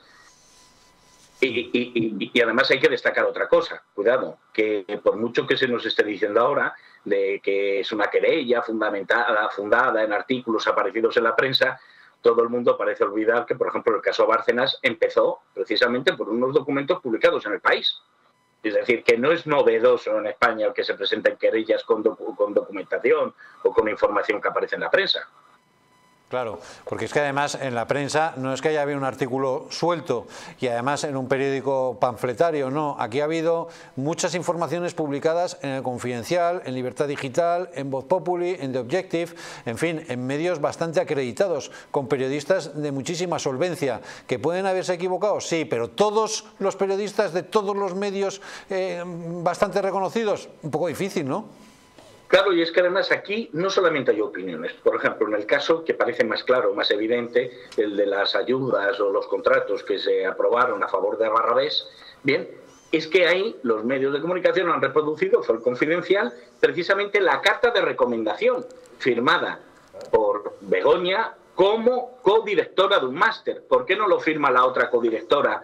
Y además hay que destacar otra cosa, cuidado, que por mucho que se nos esté diciendo ahora de que es una querella fundada en artículos aparecidos en la prensa, todo el mundo parece olvidar que, por ejemplo, el caso Bárcenas empezó precisamente por unos documentos publicados en El País. Es decir, que no es novedoso en España el que se presenten querellas con documentación o con información que aparece en la prensa. Claro, porque es que además en la prensa no es que haya habido un artículo suelto y además en un periódico panfletario, no, aquí ha habido muchas informaciones publicadas en El Confidencial, en Libertad Digital, en Voz Populi, en The Objective, en fin, en medios bastante acreditados, con periodistas de muchísima solvencia, que pueden haberse equivocado, sí, pero todos los periodistas de todos los medios bastante reconocidos, un poco difícil, ¿no? Claro, y es que además aquí no solamente hay opiniones. Por ejemplo, en el caso que parece más claro, más evidente, el de las ayudas o los contratos que se aprobaron a favor de Barrabés, bien, es que ahí los medios de comunicación han reproducido, fue El Confidencial, precisamente la carta de recomendación firmada por Begoña como codirectora de un máster. ¿Por qué no lo firma la otra codirectora?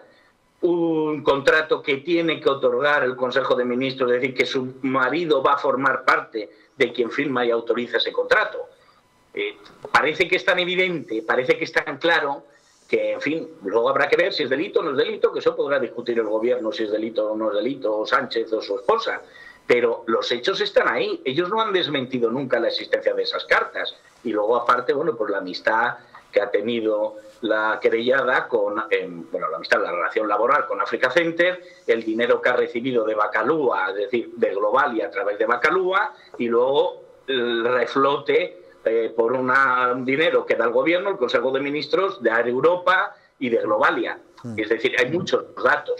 Un contrato que tiene que otorgar el Consejo de Ministros, es decir, que su marido va a formar parte de quien firma y autoriza ese contrato. Parece que es tan evidente, parece que es tan claro que, en fin, luego habrá que ver si es delito o no es delito, que eso podrá discutir el gobierno, si es delito o no es delito, o Sánchez o su esposa. Pero los hechos están ahí, ellos no han desmentido nunca la existencia de esas cartas. Y luego, aparte, bueno, pues la amistad que ha tenido la querellada con, la relación laboral con Africa Center, el dinero que ha recibido de Bacalúa, es decir, de Globalia a través de Bacalúa, y luego el reflote por un dinero que da el gobierno, el Consejo de Ministros, de Air Europa y de Globalia. Es decir, hay muchos datos.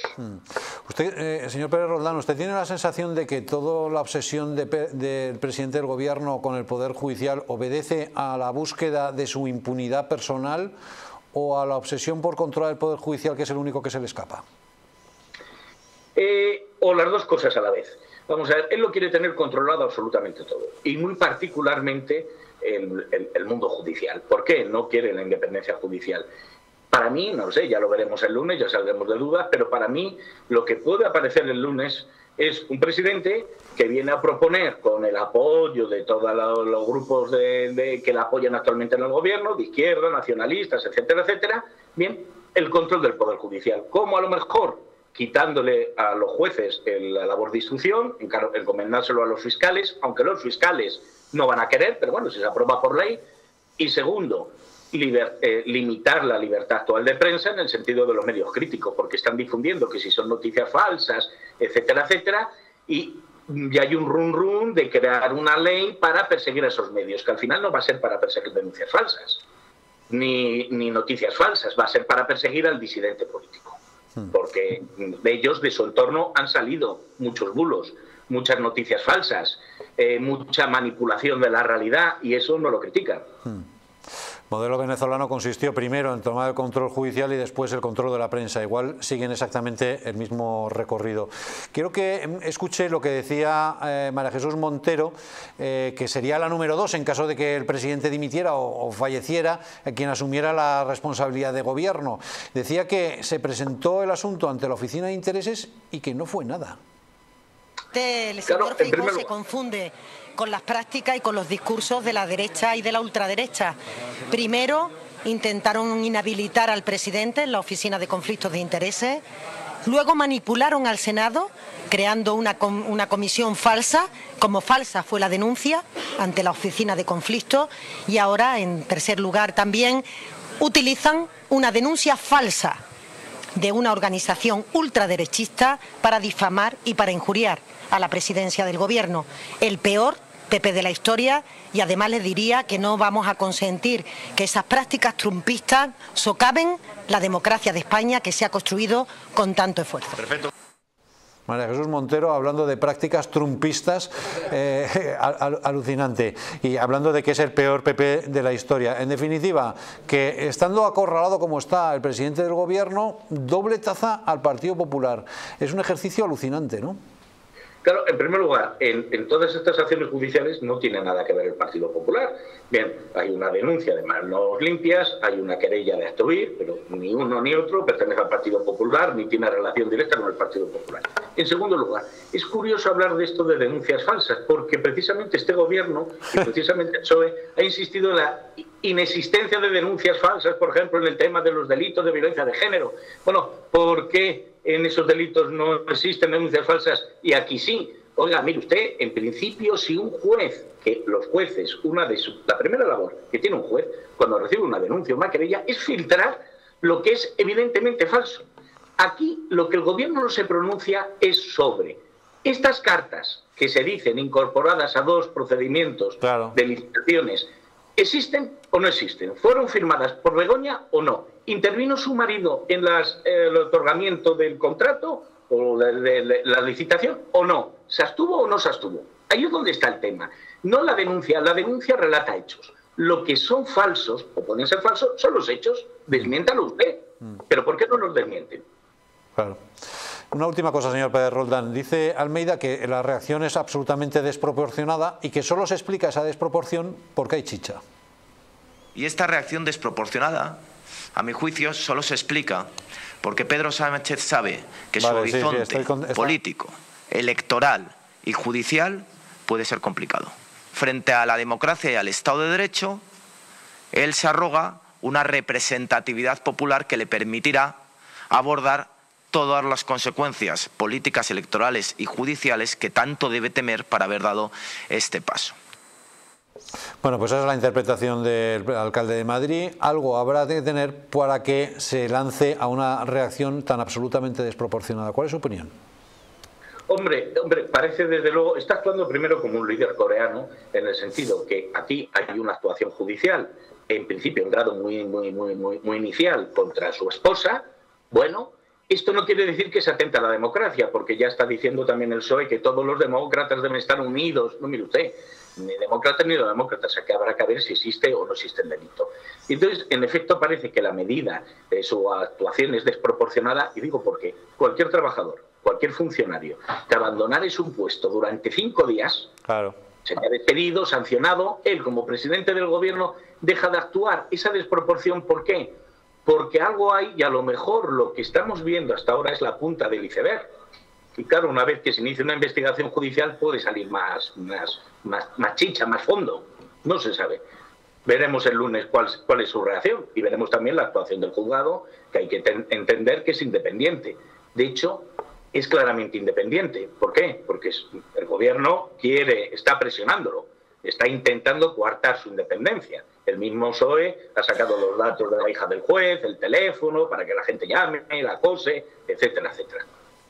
Usted, señor Pérez Roldán, ¿usted tiene la sensación de que toda la obsesión del presidente del gobierno con el Poder Judicial obedece a la búsqueda de su impunidad personal o a la obsesión por controlar el Poder Judicial, que es el único que se le escapa? O las dos cosas a la vez. Vamos a ver, él lo quiere tener controlado absolutamente todo, y muy particularmente el mundo judicial. ¿Por qué no quiere la independencia judicial? Para mí, no lo sé, ya lo veremos el lunes, ya saldremos de dudas, pero para mí lo que puede aparecer el lunes es un presidente que viene a proponer, con el apoyo de todos los grupos que le apoyan actualmente en el gobierno, de izquierda, nacionalistas, etcétera, etcétera, bien, el control del Poder Judicial. ¿Cómo? A lo mejor quitándole a los jueces la labor de instrucción, encomendárselo a los fiscales, aunque los fiscales no van a querer, pero bueno, si se aprueba por ley. Y segundo, limitar la libertad actual de prensa en el sentido de los medios críticos, porque están difundiendo que si son noticias falsas, etcétera, etcétera, y hay un run de crear una ley para perseguir a esos medios, que al final no va a ser para perseguir denuncias falsas, ni noticias falsas, va a ser para perseguir al disidente político, porque de ellos, de su entorno, han salido muchos bulos, muchas noticias falsas, mucha manipulación de la realidad, y eso no lo critican. modelo venezolano consistió primero en tomar el control judicial y después el control de la prensa. Igual siguen exactamente el mismo recorrido. Quiero que escuche lo que decía María Jesús Montero, que sería la número 2 en caso de que el presidente dimitiera o falleciera, quien asumiera la responsabilidad de gobierno. Decía que se presentó el asunto ante la Oficina de Intereses y que no fue nada. El señor Feijóo se confunde con las prácticas y con los discursos de la derecha y de la ultraderecha. Primero intentaron inhabilitar al presidente en la Oficina de Conflictos de Intereses, luego manipularon al Senado creando una comisión falsa, como falsa fue la denuncia ante la Oficina de Conflictos, y ahora, en tercer lugar, también utilizan una denuncia falsa de una organización ultraderechista para difamar y para injuriar a la presidencia del gobierno. El peor PP de la historia, y además les diría que no vamos a consentir que esas prácticas trumpistas socaven la democracia de España que se ha construido con tanto esfuerzo. Perfecto. María Jesús Montero hablando de prácticas trumpistas, alucinante, y hablando de que es el peor PP de la historia. En definitiva, que estando acorralado como está el presidente del gobierno, doble taza al Partido Popular. Es un ejercicio alucinante, ¿no? Claro, en primer lugar, en todas estas acciones judiciales no tiene nada que ver el Partido Popular. Bien, hay una denuncia de manos limpias, hay una querella de acto huir, pero ni uno ni otro pertenece al Partido Popular ni tiene relación directa con el Partido Popular. En segundo lugar, es curioso hablar de esto de denuncias falsas, porque precisamente este gobierno y precisamente el PSOE ha insistido en la inexistencia de denuncias falsas, por ejemplo, en el tema de los delitos de violencia de género. Bueno, ¿por qué en esos delitos no existen denuncias falsas y aquí sí? Oiga, mire usted, en principio, si un juez, que los jueces, la primera labor que tiene un juez cuando recibe una denuncia o una querella es filtrar lo que es evidentemente falso. Aquí lo que el gobierno no se pronuncia es sobre estas cartas que se dicen incorporadas a 2 procedimientos de licitaciones. ¿Existen o no existen? ¿Fueron firmadas por Begoña o no? ¿Intervino su marido en el otorgamiento del contrato o de la licitación o no? ¿Se abstuvo o no se abstuvo? Ahí es donde está el tema. No la denuncia relata hechos. Lo que son falsos, o pueden ser falsos, son los hechos. Desmiéntalo usted. ¿Pero por qué no los desmienten? Claro. Una última cosa, señor Pérez Roldán. Dice Almeida que la reacción es absolutamente desproporcionada y que solo se explica esa desproporción porque hay chicha. Y esta reacción desproporcionada, a mi juicio, solo se explica porque Pedro Sánchez sabe que su horizonte político, electoral y judicial puede ser complicado. Frente a la democracia y al Estado de Derecho, él se arroga una representatividad popular que le permitirá abordar todas las consecuencias políticas, electorales y judiciales que tanto debe temer para haber dado este paso. Bueno, pues esa es la interpretación del alcalde de Madrid. Algo habrá de tener para que se lance a una reacción tan absolutamente desproporcionada. ¿Cuál es su opinión? Hombre, parece desde luego, está actuando primero como un líder coreano, en el sentido que aquí hay una actuación judicial, en principio en grado muy inicial, contra su esposa. Bueno, esto no quiere decir que se atenta a la democracia, porque ya está diciendo también el PSOE que todos los demócratas deben estar unidos. No, mire usted, ni demócratas ni no demócratas, o sea que habrá que ver si existe o no existe el delito. Y entonces, en efecto, parece que la medida de su actuación es desproporcionada, y digo porque cualquier trabajador, cualquier funcionario, que abandonara su puesto durante 5 días, sería despedido, sancionado, él como presidente del gobierno deja de actuar. Esa desproporción, ¿por qué? Porque algo hay y a lo mejor lo que estamos viendo hasta ahora es la punta del iceberg. Y claro, una vez que se inicie una investigación judicial puede salir más chicha, más fondo. No se sabe. Veremos el lunes cuál es su reacción y veremos también la actuación del juzgado, que hay que entender que es independiente. De hecho, es claramente independiente. ¿Por qué? Porque el gobierno está presionándolo, está intentando coartar su independencia. El mismo PSOE ha sacado los datos de la hija del juez, el teléfono, para que la gente llame, la acose, etcétera, etcétera.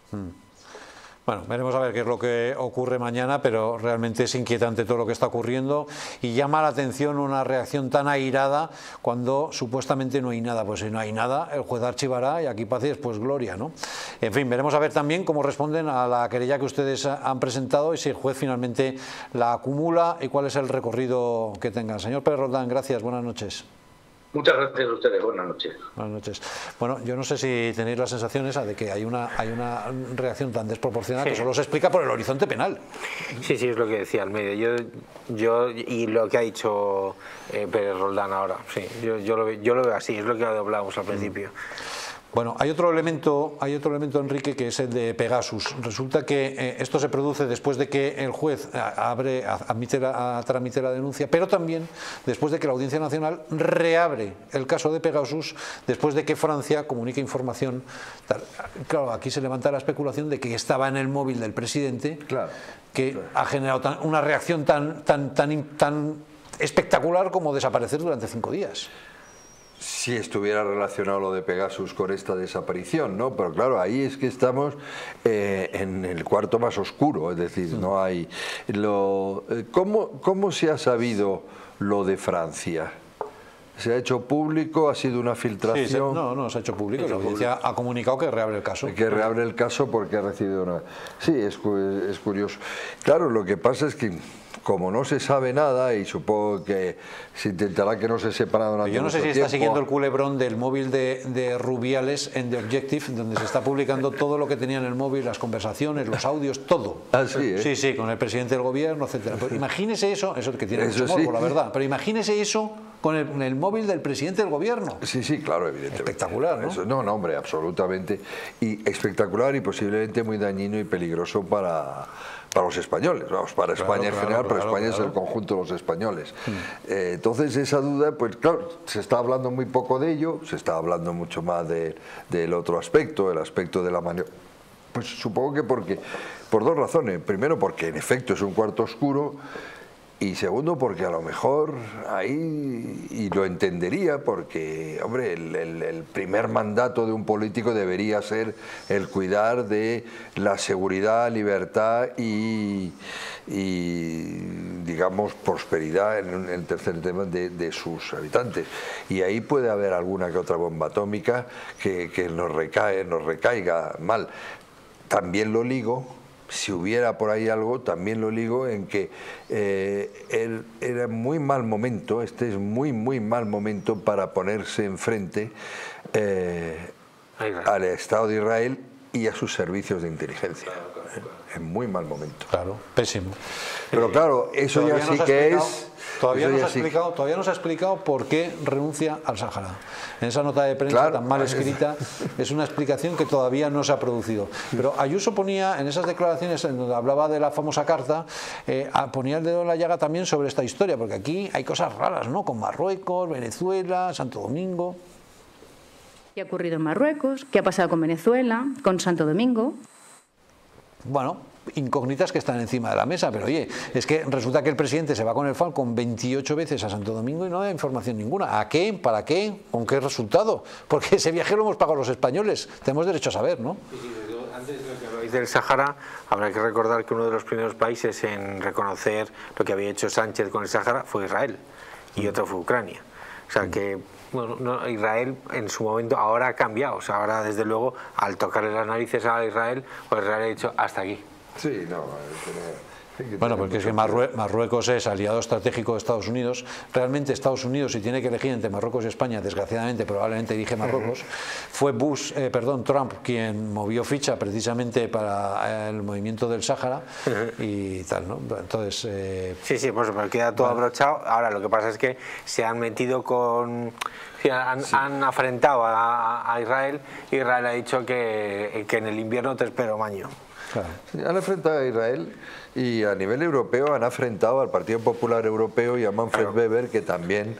Bueno, veremos a ver qué es lo que ocurre mañana, pero realmente es inquietante todo lo que está ocurriendo y llama la atención una reacción tan airada cuando supuestamente no hay nada. Pues si no hay nada, el juez archivará y aquí paces, pues gloria, ¿no? En fin, veremos a ver también cómo responden a la querella que ustedes han presentado y si el juez finalmente la acumula y cuál es el recorrido que tengan. Señor Pérez Roldán, gracias, buenas noches. Muchas gracias a ustedes, buenas noches. Buenas noches. Bueno, yo no sé si tenéis la sensación esa de que hay una reacción tan desproporcionada que solo se explica por el horizonte penal. Sí, es lo que decía Almeida. Yo y lo que ha dicho Pérez Roldán ahora, sí, yo lo veo así, es lo que hablábamos al principio. Bueno, hay otro elemento, Enrique, que es el de Pegasus. Resulta que esto se produce después de que el juez tramite la denuncia, pero también después de que la Audiencia Nacional reabre el caso de Pegasus, después de que Francia comunique información. Claro, aquí se levanta la especulación de que estaba en el móvil del presidente, que ha generado una reacción tan espectacular como desaparecer durante 5 días. Si estuviera relacionado lo de Pegasus con esta desaparición, ¿no? Pero claro, ahí es que estamos en el cuarto más oscuro, es decir, no hay... ¿Cómo se ha sabido lo de Francia? ¿Se ha hecho público? ¿Ha sido una filtración? Sí, no, se ha hecho público. La audiencia ha comunicado que reabre el caso. Que reabre el caso porque ha recibido una... Sí, es curioso. Claro, lo que pasa es que como no se sabe nada, y supongo que se intentará que no se sepa nada durante yo no sé si mucho está tiempo. siguiendo el culebrón del móvil de Rubiales en The Objective, donde se está publicando todo lo que tenía en el móvil, las conversaciones, los audios, todo. Ah, sí, ¿eh? Sí, con el presidente del gobierno, etcétera. Pero imagínese eso que tiene mucho morbo, la verdad, pero imagínese eso con el móvil del presidente del gobierno. Sí, claro, evidentemente. Espectacular, ¿no? Eso, no, hombre, absolutamente. Y espectacular y posiblemente muy dañino y peligroso para los españoles, vamos, para España en general, pero España es el conjunto de los españoles. Entonces esa duda, pues claro, se está hablando muy poco de ello, se está hablando mucho más del otro aspecto, el aspecto de la maniobra. Pues supongo que por 2 razones. Primero, porque en efecto es un cuarto oscuro, y segundo, porque a lo mejor ahí, y lo entendería, porque, hombre, el primer mandato de un político debería ser el cuidar de la seguridad, libertad y digamos, prosperidad, en el tercer tema, de sus habitantes. Y ahí puede haber alguna que otra bomba atómica que nos recaiga mal. También lo ligo, si hubiera por ahí algo, también lo ligo en que era muy mal momento, este es muy mal momento para ponerse enfrente al Estado de Israel y a sus servicios de inteligencia. En muy mal momento. Claro, pésimo. Pero claro, eso ya sí que es... Todavía no se ha explicado por qué renuncia al Sáhara. En esa nota de prensa tan mal escrita, es una explicación que todavía no se ha producido. Pero Ayuso ponía, en esas declaraciones en donde hablaba de la famosa carta, ponía el dedo en la llaga también sobre esta historia, porque aquí hay cosas raras, ¿no? Con Marruecos, Venezuela, Santo Domingo. ¿Qué ha ocurrido en Marruecos? ¿Qué ha pasado con Venezuela, con Santo Domingo? Bueno, incógnitas que están encima de la mesa, pero oye, es que resulta que el presidente se va con el Falcon 28 veces a Santo Domingo y no da información ninguna. ¿A qué? ¿Para qué? ¿Con qué resultado? Porque ese viaje lo hemos pagado los españoles, tenemos derecho a saber, ¿no? Antes de lo que habláis del Sáhara, habrá que recordar que uno de los primeros países en reconocer lo que había hecho Sánchez con el Sáhara fue Israel, y otro fue Ucrania. O sea que bueno, Israel en su momento ahora ha cambiado, o sea, ahora desde luego al tocarle las narices a Israel, pues Israel ha dicho hasta aquí. Sí, no, bueno, porque es que Marruecos es aliado estratégico de Estados Unidos. Realmente Estados Unidos, si tiene que elegir entre Marruecos y España, desgraciadamente probablemente elige Marruecos. Fue Trump quien movió ficha precisamente para el movimiento del Sáhara y tal, ¿no? Entonces... Sí, pues queda todo abrochado. Ahora lo que pasa es que se han metido con... Han afrentado a Israel, y Israel ha dicho que en el invierno te espero, maño. Claro. Han enfrentado a Israel y a nivel europeo han enfrentado al Partido Popular Europeo y a Manfred Weber, que también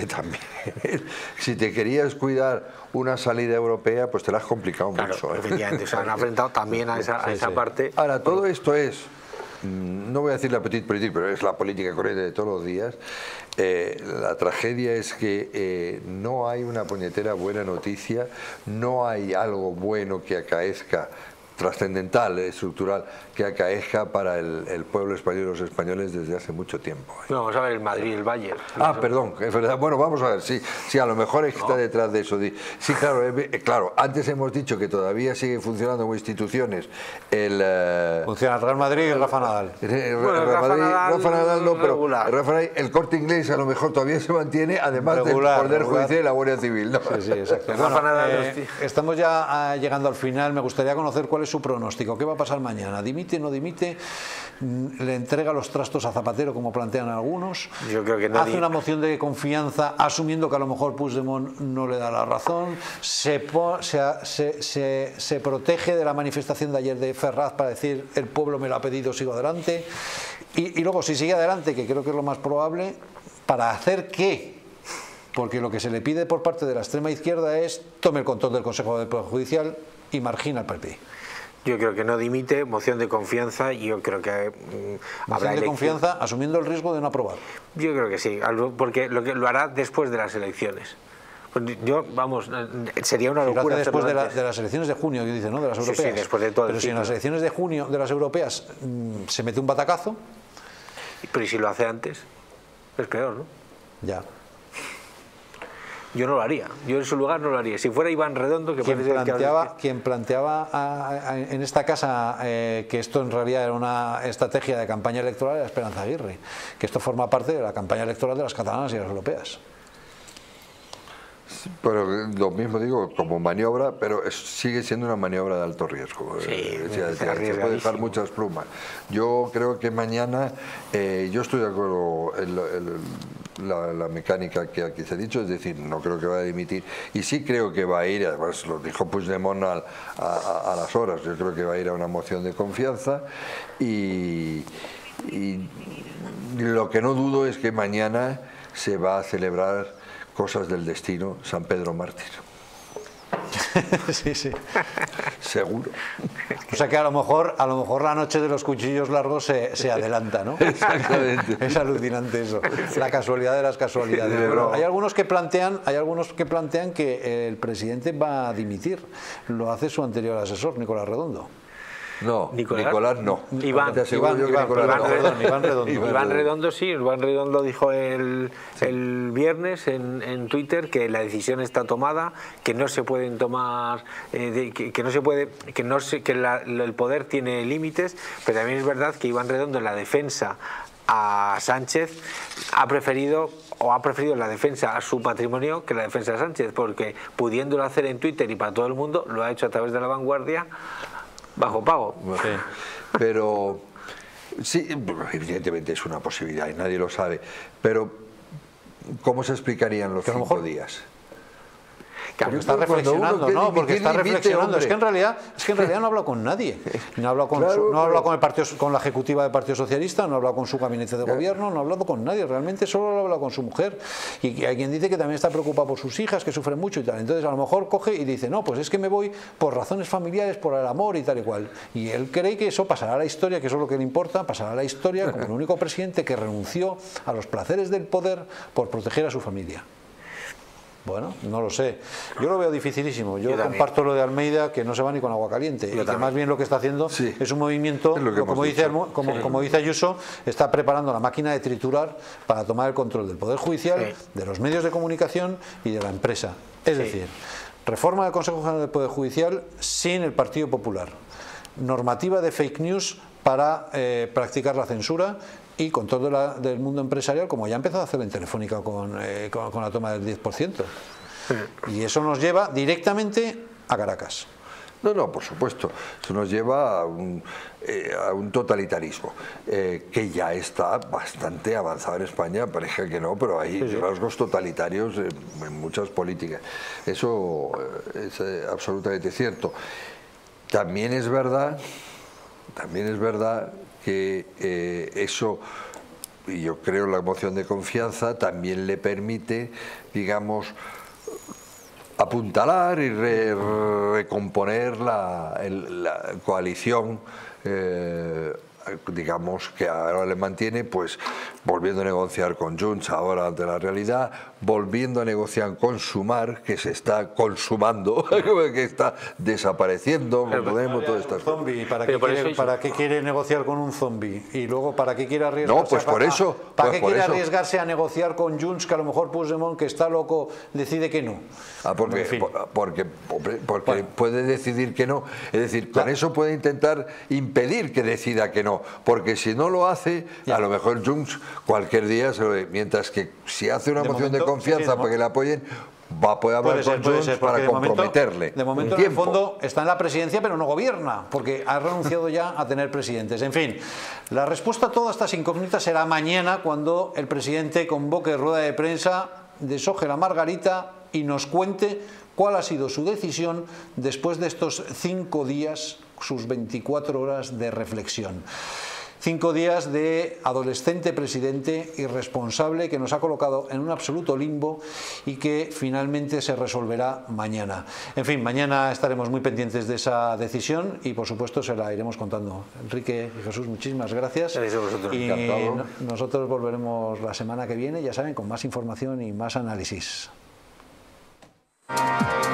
si te querías cuidar una salida europea, pues te la has complicado mucho. Efectivamente, se han enfrentado también a esa parte. Ahora, todo esto es, no voy a decir la petite politique, pero es la política corriente de todos los días. La tragedia es que no hay una puñetera buena noticia, no hay algo bueno que acaezca trascendental, estructural, que acaeja para el pueblo español y los españoles desde hace mucho tiempo. Vamos a ver el Madrid y el Bayern. Perdón, es verdad. Bueno, vamos a ver, sí, a lo mejor está detrás de eso. Sí, claro, antes hemos dicho que todavía sigue funcionando como instituciones funciona el Real Madrid y Rafa Nadal. Rafa Nadal no, pero el Corte Inglés a lo mejor todavía se mantiene, además del Poder Judicial y la Guardia Civil, ¿no? Sí, exacto. Bueno, estamos ya llegando al final. Me gustaría conocer cuál es su pronóstico. ¿Qué va a pasar mañana? ¿Dimite, no dimite? ¿Le entrega los trastos a Zapatero, como plantean algunos? Yo creo que no. ¿Hace una moción de confianza asumiendo que a lo mejor Puigdemont no le da la razón? ¿Se protege de la manifestación de ayer de Ferraz para decir el pueblo me lo ha pedido, sigo adelante? Y luego, si sigue adelante, que creo que es lo más probable, ¿para hacer qué? Porque lo que se le pide por parte de la extrema izquierda es tome el control del Consejo del Poder Judicial y margina al PP. Yo creo que no dimite, moción de confianza, y yo creo que moción de confianza asumiendo el riesgo de no aprobar. Yo creo que sí, porque lo hará después de las elecciones. Sería una locura. Después de las elecciones de junio, que dice, ¿no? De las europeas. Sí, después de todo. Pero si en las elecciones de junio de las europeas se mete un batacazo. Pero ¿y si lo hace antes? Es peor, ¿no? Ya. Yo no lo haría, yo en su lugar no lo haría. Si fuera Iván Redondo, quien planteaba en esta casa que esto en realidad era una estrategia de campaña electoral, era Esperanza Aguirre, que esto forma parte de la campaña electoral de las catalanas y las europeas. Pero lo mismo digo, como maniobra, pero sigue siendo una maniobra de alto riesgo. Sí, se puede dejar muchas plumas. Yo creo que mañana, yo estoy de acuerdo en la mecánica que aquí se ha dicho, es decir, no creo que vaya a dimitir, y sí creo que va a ir, además lo dijo Puigdemont a las horas, yo creo que va a ir a una moción de confianza, y lo que no dudo es que mañana se va a celebrar Cosas del Destino, San Pedro Mártir. Sí. Seguro. O sea que a lo mejor la noche de los cuchillos largos se adelanta, ¿no? Exactamente. Es alucinante eso, la casualidad de las casualidades. Pero hay algunos que plantean que el presidente va a dimitir. Lo hace su anterior asesor, Nicolás Redondo. No, Nicolás no. Iván Redondo sí, Iván Redondo dijo el viernes en Twitter que la decisión está tomada, que no se pueden tomar, que el poder tiene límites, pero también es verdad que Iván Redondo en la defensa a Sánchez ha preferido la defensa a su patrimonio que la defensa a Sánchez, porque pudiéndolo hacer en Twitter y para todo el mundo, lo ha hecho a través de La Vanguardia bajo pago. Sí. Pero sí, evidentemente es una posibilidad y nadie lo sabe, pero ¿cómo se explicarían los 5 días? Porque está reflexionando, ¿no? Porque está reflexionando. Es que en realidad no ha hablado con nadie. No ha hablado con la ejecutiva del Partido Socialista, no ha hablado con su gabinete de gobierno, no ha hablado con nadie. Realmente solo ha hablado con su mujer. Y hay quien dice que también está preocupado por sus hijas, que sufren mucho y tal. Entonces a lo mejor coge y dice, no, pues es que me voy por razones familiares, por el amor y tal y cual. Y él cree que eso pasará a la historia, que eso es lo que le importa, pasará a la historia como el único presidente que renunció a los placeres del poder por proteger a su familia. Bueno, no lo sé. Yo lo veo dificilísimo. Yo comparto lo de Almeida, que no se va ni con agua caliente. Y que más bien lo que está haciendo es un movimiento, como dice Ayuso, está preparando la máquina de triturar para tomar el control del Poder Judicial, de los medios de comunicación y de la empresa. Es decir, reforma del Consejo General del Poder Judicial sin el Partido Popular. Normativa de fake news para practicar la censura y control del mundo empresarial, como ya ha empezado a hacer en Telefónica con la toma del 10%. Y eso nos lleva directamente a Caracas. No, por supuesto. Eso nos lleva a un totalitarismo que ya está bastante avanzado en España. Parece que no, pero hay rasgos totalitarios en muchas políticas. Eso es absolutamente cierto. También es verdad que eso, y yo creo la moción de confianza también le permite, digamos, apuntalar y recomponer la coalición digamos que ahora le mantiene, pues volviendo a negociar con Junts ahora ante la realidad, volviendo a negociar con Sumar, que se está consumando, que está desapareciendo, Podemos, todas estas cosas. ¿Para qué quiere negociar con un zombie? Y luego, ¿para qué quiere arriesgarse? No, pues por eso. ¿Para qué quiere arriesgarse a negociar con Junts, que a lo mejor Puigdemont, que está loco, decide que no? Porque puede decidir que no. Es decir, con eso puede intentar impedir que decida que no. Porque si no lo hace, a lo mejor Junts cualquier día, mientras que si hace una moción de confianza para que le apoyen, va a poder hablar con Junts para comprometerle. De momento, en el fondo, está en la presidencia, pero no gobierna, porque ha renunciado ya a tener presidentes. En fin, la respuesta a todas estas incógnitas será mañana, cuando el presidente convoque rueda de prensa, deshoje la margarita y nos cuente cuál ha sido su decisión después de estos 5 días, sus 24 horas de reflexión. 5 días de adolescente presidente irresponsable que nos ha colocado en un absoluto limbo y que finalmente se resolverá mañana. En fin, mañana estaremos muy pendientes de esa decisión y por supuesto se la iremos contando. Enrique y Jesús, muchísimas gracias. Gracias a vosotros. Y nosotros volveremos la semana que viene, ya saben, con más información y más análisis.